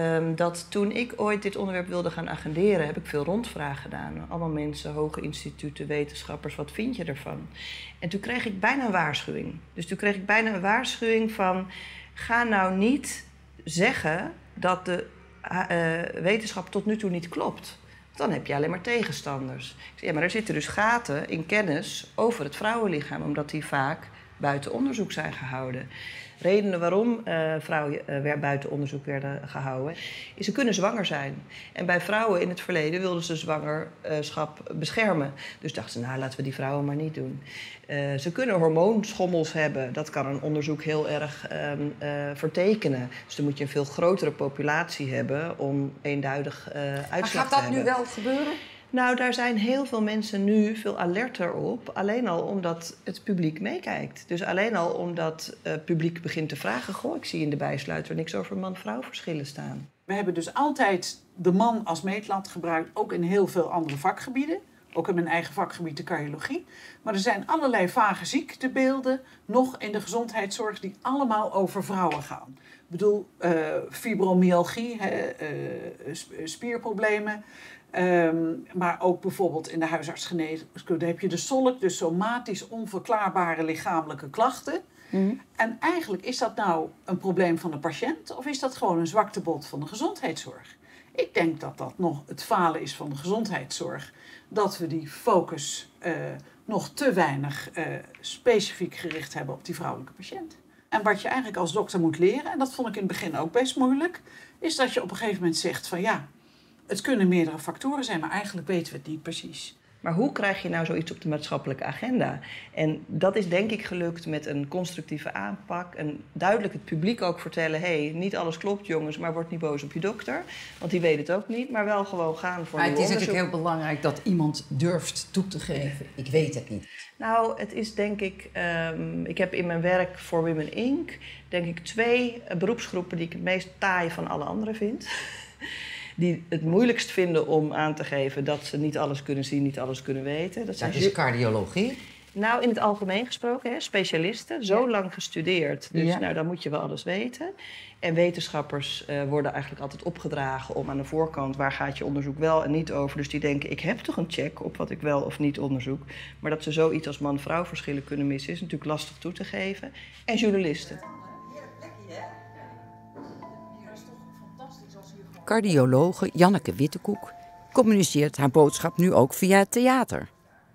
Dat toen ik ooit dit onderwerp wilde gaan agenderen, heb ik veel rondvraag gedaan. Allemaal mensen, hoge instituten, wetenschappers, wat vind je ervan? En toen kreeg ik bijna een waarschuwing. Dus toen kreeg ik bijna een waarschuwing van, ga nou niet zeggen dat de wetenschap tot nu toe niet klopt. Dan heb je alleen maar tegenstanders. Ik zei, ja, maar er zitten dus gaten in kennis over het vrouwenlichaam, omdat die vaak buiten onderzoek zijn gehouden. Redenen waarom vrouwen weer buiten onderzoek werden gehouden, is ze kunnen zwanger zijn. En bij vrouwen in het verleden wilden ze zwangerschap beschermen. Dus dachten ze, nou, laten we die vrouwen maar niet doen. Ze kunnen hormoonschommels hebben. Dat kan een onderzoek heel erg vertekenen. Dus dan moet je een veel grotere populatie hebben om eenduidig uitslag te hebben. Maar gaat dat nu wel gebeuren? Nou, daar zijn heel veel mensen nu veel alerter op. Alleen al omdat het publiek meekijkt. Dus alleen al omdat het publiek begint te vragen, goh, ik zie in de bijsluiter niks over man-vrouw verschillen staan. We hebben dus altijd de man als meetlat gebruikt, ook in heel veel andere vakgebieden. Ook in mijn eigen vakgebied, de cardiologie. Maar er zijn allerlei vage ziektebeelden nog in de gezondheidszorg die allemaal over vrouwen gaan. Ik bedoel, fibromyalgie, spierproblemen. Maar ook bijvoorbeeld in de huisartsgeneeskunde heb je de SOLK, dus somatisch onverklaarbare lichamelijke klachten. En eigenlijk is dat nou een probleem van de patiënt of is dat gewoon een zwaktebod van de gezondheidszorg? Ik denk dat dat nog het falen is van de gezondheidszorg. Dat we die focus nog te weinig specifiek gericht hebben op die vrouwelijke patiënt. En wat je eigenlijk als dokter moet leren, en dat vond ik in het begin ook best moeilijk, is dat je op een gegeven moment zegt van ja, het kunnen meerdere factoren zijn, maar eigenlijk weten we het niet precies. Maar hoe krijg je nou zoiets op de maatschappelijke agenda? En dat is denk ik gelukt met een constructieve aanpak. En duidelijk het publiek ook vertellen, hey, niet alles klopt jongens, maar word niet boos op je dokter. Want die weet het ook niet, maar wel gewoon gaan voor maar een het is onderzoek. natuurlijk heel belangrijk dat iemand durft toe te geven, ik weet het niet. Nou, het is denk ik, ik heb in mijn werk voor Women Inc. denk ik 2 beroepsgroepen die ik het meest taai van alle anderen vind. Die het moeilijkst vinden om aan te geven dat ze niet alles kunnen zien, niet alles kunnen weten. Dat is cardiologie. Nou, in het algemeen gesproken, hè, specialisten, zo lang gestudeerd. Dus Ja. nou, dan moet je wel alles weten. En wetenschappers worden eigenlijk altijd opgedragen om aan de voorkant, waar gaat je onderzoek wel en niet over. Dus die denken, ik heb toch een check op wat ik wel of niet onderzoek. Maar dat ze zoiets als man-vrouw verschillen kunnen missen, is natuurlijk lastig toe te geven. En journalisten. Cardiologe Janneke Wittekoek communiceert haar boodschap nu ook via het theater.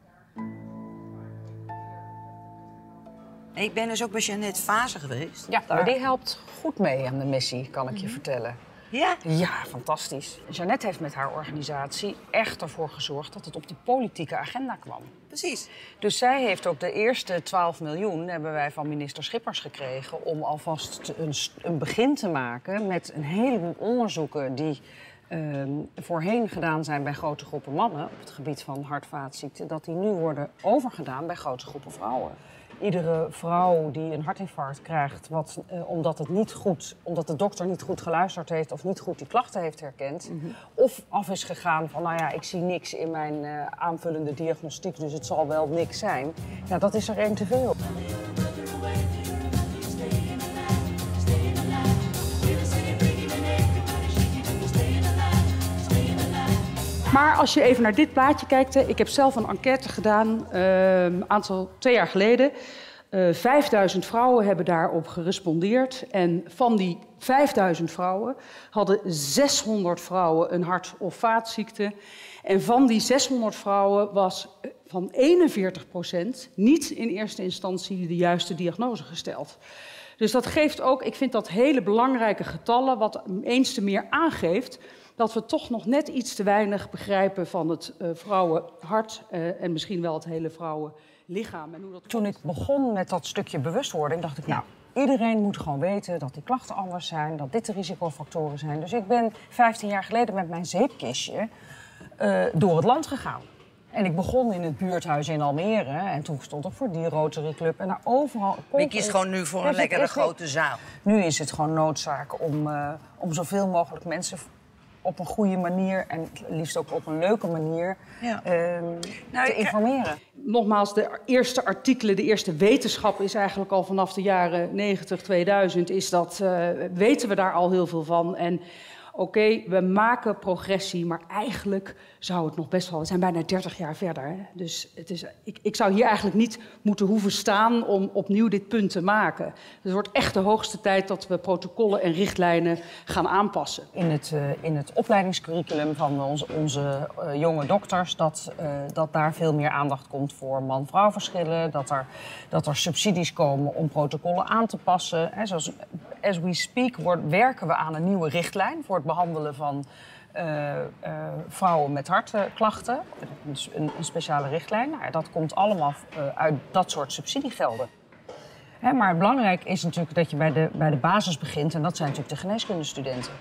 Ik ben dus ook bij Jeannette Fase geweest. Ja, maar die helpt goed mee aan de missie, kan ik je vertellen. Ja? Ja, fantastisch. Jeannette heeft met haar organisatie echt ervoor gezorgd dat het op de politieke agenda kwam. Precies. Dus zij heeft ook de eerste 12 miljoen hebben wij van minister Schippers gekregen om alvast een begin te maken met een heleboel onderzoeken die voorheen gedaan zijn bij grote groepen mannen op het gebied van hart- en vaatziekten, dat die nu worden overgedaan bij grote groepen vrouwen. Iedere vrouw die een hartinfarct krijgt, omdat de dokter niet goed geluisterd heeft of niet goed die klachten heeft herkend, of af is gegaan van, nou ja, ik zie niks in mijn aanvullende diagnostiek, dus het zal wel niks zijn. Ja, dat is er 1 te veel. Maar als je even naar dit plaatje kijkt, ik heb zelf een enquête gedaan, 2 jaar geleden. 5000 vrouwen hebben daarop gerespondeerd. En van die 5000 vrouwen hadden 600 vrouwen een hart- of vaatziekte. En van die 600 vrouwen was van 41% niet in eerste instantie de juiste diagnose gesteld. Dus dat geeft ook, ik vind dat hele belangrijke getallen, wat eens te meer aangeeft dat we toch nog net iets te weinig begrijpen van het vrouwenhart en misschien wel het hele vrouwenlichaam. En hoe dat... Toen ik begon met dat stukje bewustwording, dacht ik, nou, iedereen moet gewoon weten dat die klachten anders zijn, dat dit de risicofactoren zijn. Dus ik ben 15 jaar geleden met mijn zeepkistje door het land gegaan. En ik begon in het buurthuis in Almere en toen stond ik voor die Rotary Club en daar overal... Je kiest gewoon nu voor een lekkere grote zaal. Nu is het gewoon noodzaak om zoveel mogelijk mensen op een goede manier en liefst ook op een leuke manier te informeren. Nogmaals, de eerste artikelen, de eerste wetenschap is eigenlijk al vanaf de jaren 90, 2000, weten we daar al heel veel van. En oké, we maken progressie, maar eigenlijk zou het nog best wel... We zijn bijna 30 jaar verder. Hè? Dus ik zou hier eigenlijk niet moeten hoeven staan om opnieuw dit punt te maken. Dus het wordt echt de hoogste tijd dat we protocollen en richtlijnen gaan aanpassen. In het opleidingscurriculum van onze jonge dokters... dat daar veel meer aandacht komt voor man-vrouw verschillen. Dat er subsidies komen om protocollen aan te passen. Hè, zoals as we speak werken we aan een nieuwe richtlijn... voor het behandelen van vrouwen met hartklachten. Een speciale richtlijn. Nou, dat komt allemaal uit dat soort subsidiegelden. Hè, maar belangrijk is natuurlijk dat je bij de basis begint... en dat zijn natuurlijk de geneeskundestudenten.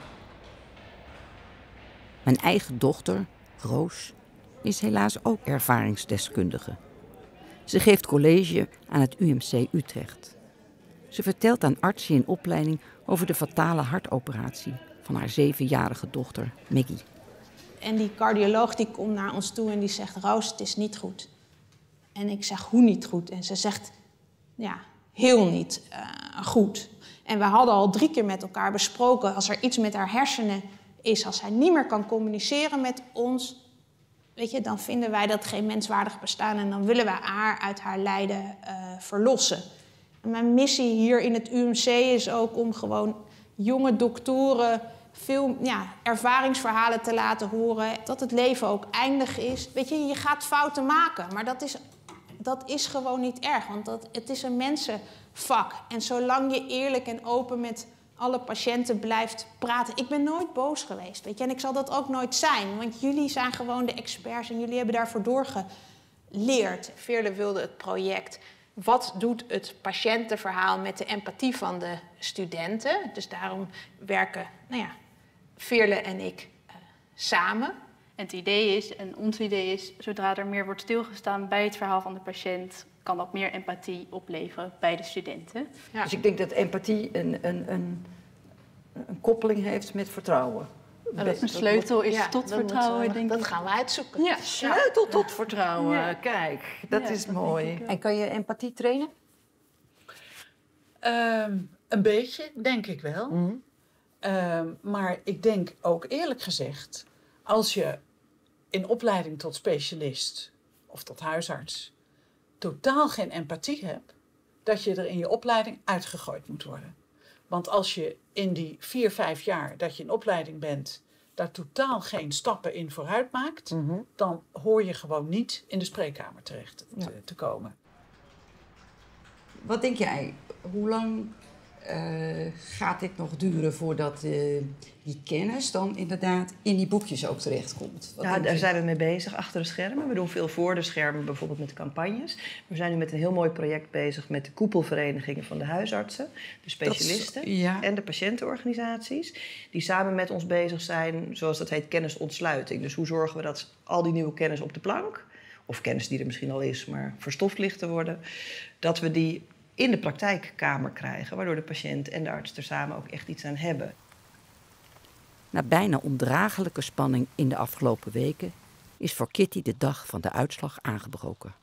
Mijn eigen dochter, Roos, is helaas ook ervaringsdeskundige. Ze geeft college aan het UMC Utrecht. Ze vertelt aan artsen in opleiding over de fatale hartoperatie van haar 7-jarige dochter Maggie. En die cardioloog die komt naar ons toe en die zegt... Roos, het is niet goed. En ik zeg, hoe niet goed? En ze zegt, ja, heel niet goed. En we hadden al 3 keer met elkaar besproken... als er iets met haar hersenen is, als zij niet meer kan communiceren met ons... weet je, dan vinden wij dat geen menswaardig bestaan... en dan willen we haar uit haar lijden verlossen. En mijn missie hier in het UMC is ook om gewoon jonge doktoren... veel ervaringsverhalen te laten horen. Dat het leven ook eindig is. Weet je gaat fouten maken. Maar dat is gewoon niet erg. Want het is een mensenvak. En zolang je eerlijk en open met alle patiënten blijft praten... Ik ben nooit boos geweest. Weet je? En ik zal dat ook nooit zijn. Want jullie zijn gewoon de experts. En jullie hebben daarvoor doorgeleerd. Veerle wilde het project... Wat doet het patiëntenverhaal met de empathie van de studenten? Dus daarom werken Veerle en ik samen. En het idee is, en ons idee is, zodra er meer wordt stilgestaan bij het verhaal van de patiënt, kan dat meer empathie opleveren bij de studenten. Ja. Dus ik denk dat empathie een koppeling heeft met vertrouwen. Dat een sleutel is tot vertrouwen, denk ik. Dat gaan we uitzoeken. Ja, sleutel tot vertrouwen. Ja. Kijk, dat is mooi. En kan je empathie trainen? Een beetje, denk ik wel. Mm-hmm. Maar ik denk ook eerlijk gezegd... als je in opleiding tot specialist of tot huisarts... totaal geen empathie hebt... dat je er in je opleiding uitgegooid moet worden. Want als je in die 4-5 jaar dat je in opleiding bent... daar totaal geen stappen in vooruit maakt... Mm-hmm. dan hoor je gewoon niet in de spreekkamer terecht te komen. Wat denk jij? Hoe lang gaat dit nog duren voordat die kennis dan inderdaad in die boekjes ook terechtkomt? Daar zijn we mee bezig, achter de schermen. We doen veel voor de schermen, bijvoorbeeld met campagnes. We zijn nu met een heel mooi project bezig met de koepelverenigingen van de huisartsen, de specialisten en de patiëntenorganisaties. Die samen met ons bezig zijn, zoals dat heet, kennisontsluiting. Dus hoe zorgen we dat al die nieuwe kennis op de plank, of kennis die er misschien al is, maar verstoft ligt te worden, dat we die in de praktijkkamer krijgen, waardoor de patiënt en de arts er samen ook echt iets aan hebben. Na bijna ondraaglijke spanning in de afgelopen weken is voor Kitty de dag van de uitslag aangebroken.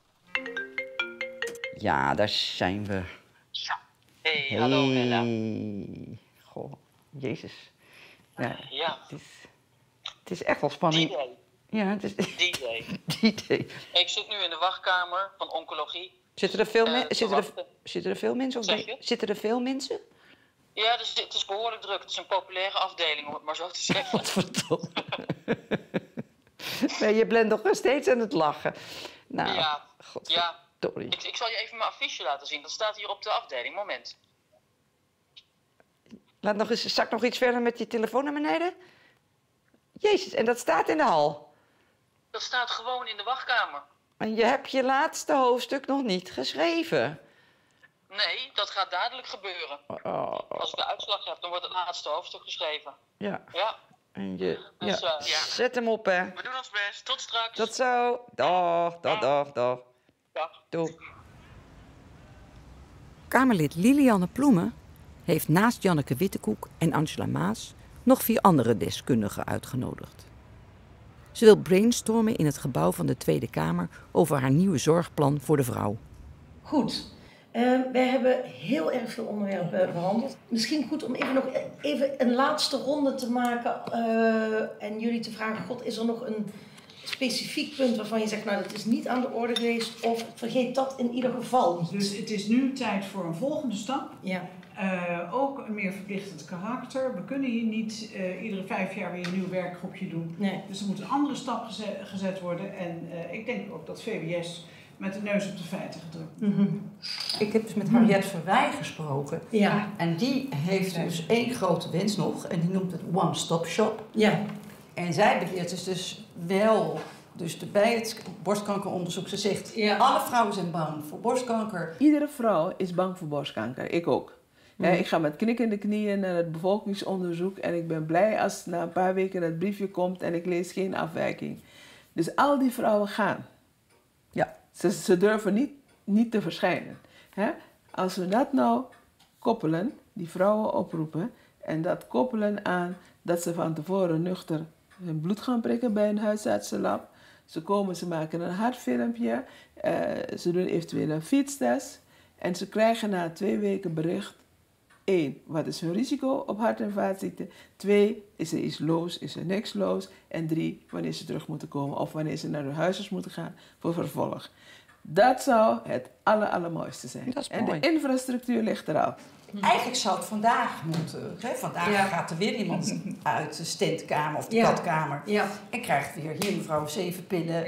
Ja, daar zijn we. Ja. Hey, hallo Nella. Goh, jezus. Ja. Het is echt wel spanning. D-Day. Ja, het is... D-Day. D-Day. Ik zit nu in de wachtkamer van oncologie. Zitten er veel mensen? Zitten er veel mensen? Ja, dus het is behoorlijk druk. Het is een populaire afdeling, om het maar zo te zeggen. Godverdomme. Nee, je bent nog steeds aan het lachen. Nou, ja. Ik zal je even mijn affiche laten zien. Dat staat hier op de afdeling. Moment. Zak nog iets verder met je telefoon naar beneden. Jezus, en dat staat in de hal. Dat staat gewoon in de wachtkamer. En je hebt je laatste hoofdstuk nog niet geschreven. Nee, dat gaat dadelijk gebeuren. Als ik de uitslag heb, dan wordt het laatste hoofdstuk geschreven. Ja. Ja. En je, Dus, Zet hem op, hè. We doen ons best. Tot straks. Tot zo. Dag. Dag. Doei. Kamerlid Lilianne Ploemen heeft naast Janneke Wittekoek en Angela Maas nog 4 andere deskundigen uitgenodigd. Ze wil brainstormen in het gebouw van de Tweede Kamer over haar nieuwe zorgplan voor de vrouw. Goed. Wij hebben heel erg veel onderwerpen behandeld. Misschien goed om even een laatste ronde te maken en jullie te vragen, God, is er nog een specifiek punt waarvan je zegt, nou, dat is niet aan de orde geweest, of vergeet dat in ieder geval niet. Dus het is nu tijd voor een volgende stap. Ja. Ook een meer verplichtend karakter. We kunnen hier niet iedere 5 jaar weer een nieuw werkgroepje doen. Nee. Dus er moet een andere stap gezet worden. En ik denk ook dat VWS met de neus op de feiten gedrukt. Mm-hmm. Ik heb dus met Harriet Verwij gesproken. Ja. En die heeft dus 1 grote wens nog. En die noemt het One Stop Shop. Ja. En zij beweert dus wel... Dus bij het borstkankeronderzoek, ze zegt... alle vrouwen zijn bang voor borstkanker. Iedere vrouw is bang voor borstkanker. Ik ook. Ja, ik ga met knikkende knieën naar het bevolkingsonderzoek... en ik ben blij als na een paar weken dat briefje komt... en ik lees geen afwijking. Dus al die vrouwen gaan. Ja. Ze durven niet te verschijnen. Hè? Als we dat nou koppelen, die vrouwen oproepen... en dat koppelen aan dat ze van tevoren nuchter hun bloed gaan prikken bij een huisartsenlab... Ze komen, ze maken een hartfilmpje, ze doen eventueel een fietstest... en ze krijgen na 2 weken bericht... 1. Wat is hun risico op hart- en vaatziekten? 2. Is er iets los, is er niks los? En 3. Wanneer ze terug moeten komen of wanneer ze naar hun huisarts moeten gaan voor vervolg. Dat zou het allermooiste zijn. Dat is en mooi. de infrastructuur ligt er al. Eigenlijk zou het vandaag moeten. Hè? Vandaag gaat er weer iemand uit de stentkamer of de badkamer. Ja. En krijgt weer hier mevrouw 7 pillen.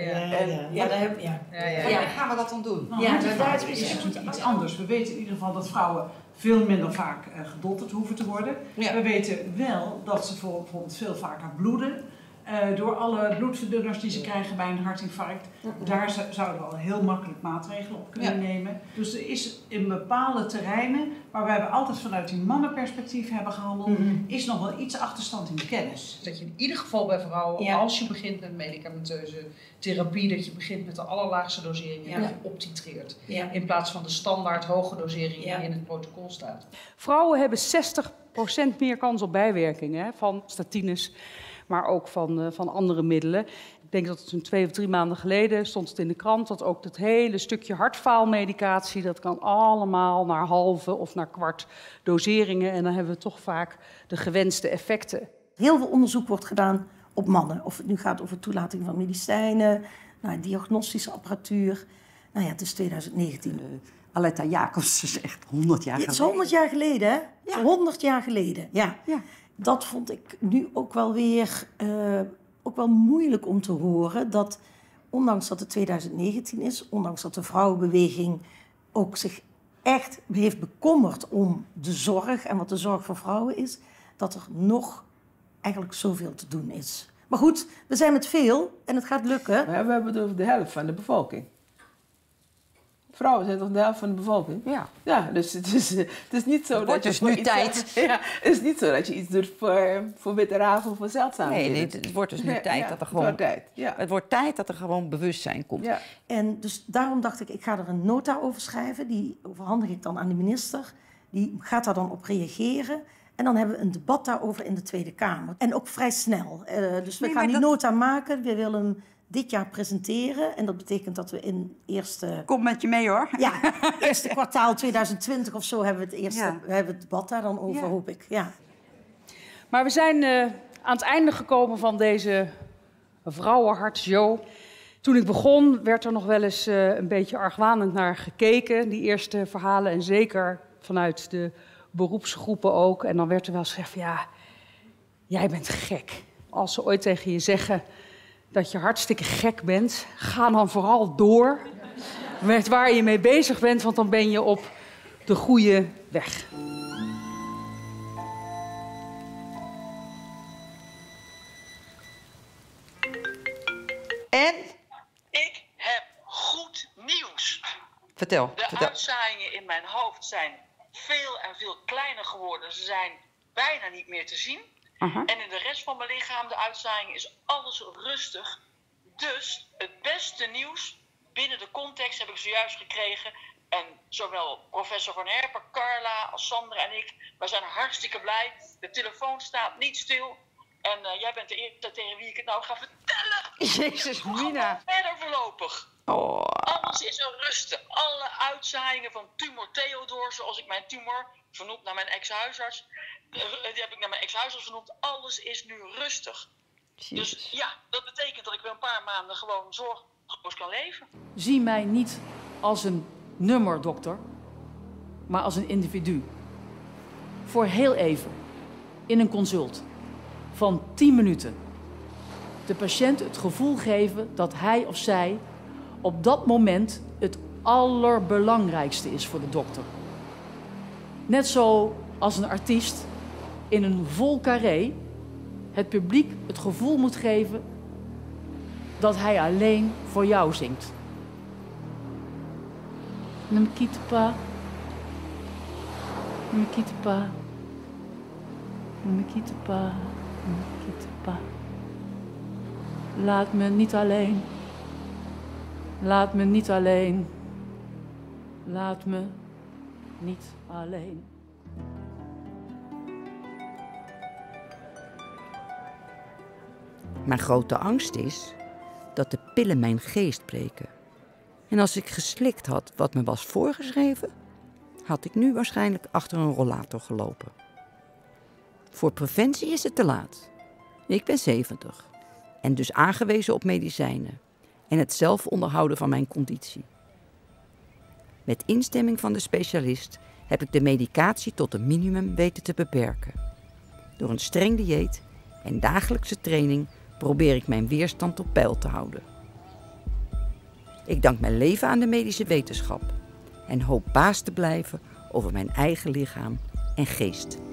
Wanneer gaan we dat dan doen? Nou, dat is natuurlijk iets anders. We weten in ieder geval dat vrouwen veel minder vaak gedotterd hoeven te worden. Ja. We weten wel dat ze bijvoorbeeld veel vaker bloeden. Door alle bloedverdunners die ze krijgen bij een hartinfarct. Daar zouden we al heel makkelijk maatregelen op kunnen nemen. Dus er is in bepaalde terreinen, waar wij altijd vanuit die mannenperspectief hebben gehandeld, is nog wel iets achterstand in de kennis. Dat je in ieder geval bij vrouwen, als je begint met medicamenteuze therapie, dat je begint met de allerlaagste doseringen en dat je optitreert. Ja. In plaats van de standaard hoge dosering die in het protocol staat. Vrouwen hebben 60% meer kans op bijwerkingen van statines, maar ook van andere middelen. Ik denk dat het zo'n 2 of 3 maanden geleden stond het in de krant dat ook dat hele stukje hartfaalmedicatie, dat kan allemaal naar halve of naar kwart doseringen. En dan hebben we toch vaak de gewenste effecten. Heel veel onderzoek wordt gedaan op mannen. Of het nu gaat over toelating van medicijnen, diagnostische apparatuur. Nou ja, het is 2019. Aletta Jacobs is echt 100 jaar geleden. Het is 100 jaar geleden, hè? Ja. 100 jaar geleden, ja. Dat vond ik nu ook wel weer moeilijk om te horen. Dat ondanks dat het 2019 is, ondanks dat de vrouwenbeweging ook zich echt heeft bekommerd om de zorg en wat de zorg voor vrouwen is, dat er nog eigenlijk zoveel te doen is. Maar goed, we zijn met veel en het gaat lukken. Maar we hebben het over de helft van de bevolking. Vrouwen zijn toch de helft van de bevolking? Ja. Ja, dus het is niet zo dat je... dus nu tijd. Het is niet zo dat je iets doet voor witte raven of voor zeldzaam. Nee, het wordt dus nu tijd dat er gewoon... Het wordt tijd dat er gewoon bewustzijn komt. Ja. En dus daarom dacht ik ga er een nota over schrijven. Die overhandig ik dan aan de minister. Die gaat daar dan op reageren. En dan hebben we een debat daarover in de Tweede Kamer. En ook vrij snel. Dus we gaan die nota maken. We willen hem dit jaar presenteren. En dat betekent dat we in eerste... Kom met je mee, hoor. Ja, eerste kwartaal 2020 of zo hebben we we hebben het debat daar dan over, hoop ik. Ja. Maar we zijn aan het einde gekomen van deze vrouwenhartshow. Toen ik begon, werd er nog wel eens een beetje argwanend naar gekeken. Die eerste verhalen en zeker vanuit de beroepsgroepen ook. En dan werd er wel gezegd van ja, jij bent gek. Als ze ooit tegen je zeggen dat je hartstikke gek bent, ga dan vooral door met waar je mee bezig bent, want dan ben je op de goede weg. Vertel. De uitzaaiingen in mijn hoofd zijn veel en veel kleiner geworden. Ze zijn bijna niet meer te zien. En in de rest van mijn lichaam, de uitzaaiing, is alles rustig. Dus het beste nieuws binnen de context heb ik zojuist gekregen. En zowel professor Van Herpen, Carla als Sandra en ik, wij zijn hartstikke blij. De telefoon staat niet stil. En jij bent de eerste tegen wie ik het nou ga vertellen. Jezus, Mina. Verder voorlopig. Oh. Alles is een rusten. Alle uitzaaiingen van tumor Theodor, zoals ik mijn tumor vernoemd naar mijn ex-huisarts. Die heb ik naar mijn ex-huisarts vernoemd. Alles is nu rustig. Jezus. Dus ja, dat betekent dat ik weer een paar maanden gewoon zorgeloos kan leven. Zie mij niet als een nummerdokter, maar als een individu. Voor heel even, in een consult van 10 minuten, de patiënt het gevoel geven dat hij of zij op dat moment het allerbelangrijkste is voor de dokter. Net zo als een artiest in een vol carré het publiek het gevoel moet geven dat hij alleen voor jou zingt. Ne me quitte pas, ne me quitte pas, ne me quitte pas, ne me quitte pas. Laat me niet alleen, laat me niet alleen, laat me niet alleen. Mijn grote angst is dat de pillen mijn geest breken. En als ik geslikt had wat me was voorgeschreven, had ik nu waarschijnlijk achter een rollator gelopen. Voor preventie is het te laat. Ik ben 70 en dus aangewezen op medicijnen en het zelf onderhouden van mijn conditie. Met instemming van de specialist heb ik de medicatie tot een minimum weten te beperken. Door een streng dieet en dagelijkse training probeer ik mijn weerstand op peil te houden. Ik dank mijn leven aan de medische wetenschap en hoop baas te blijven over mijn eigen lichaam en geest.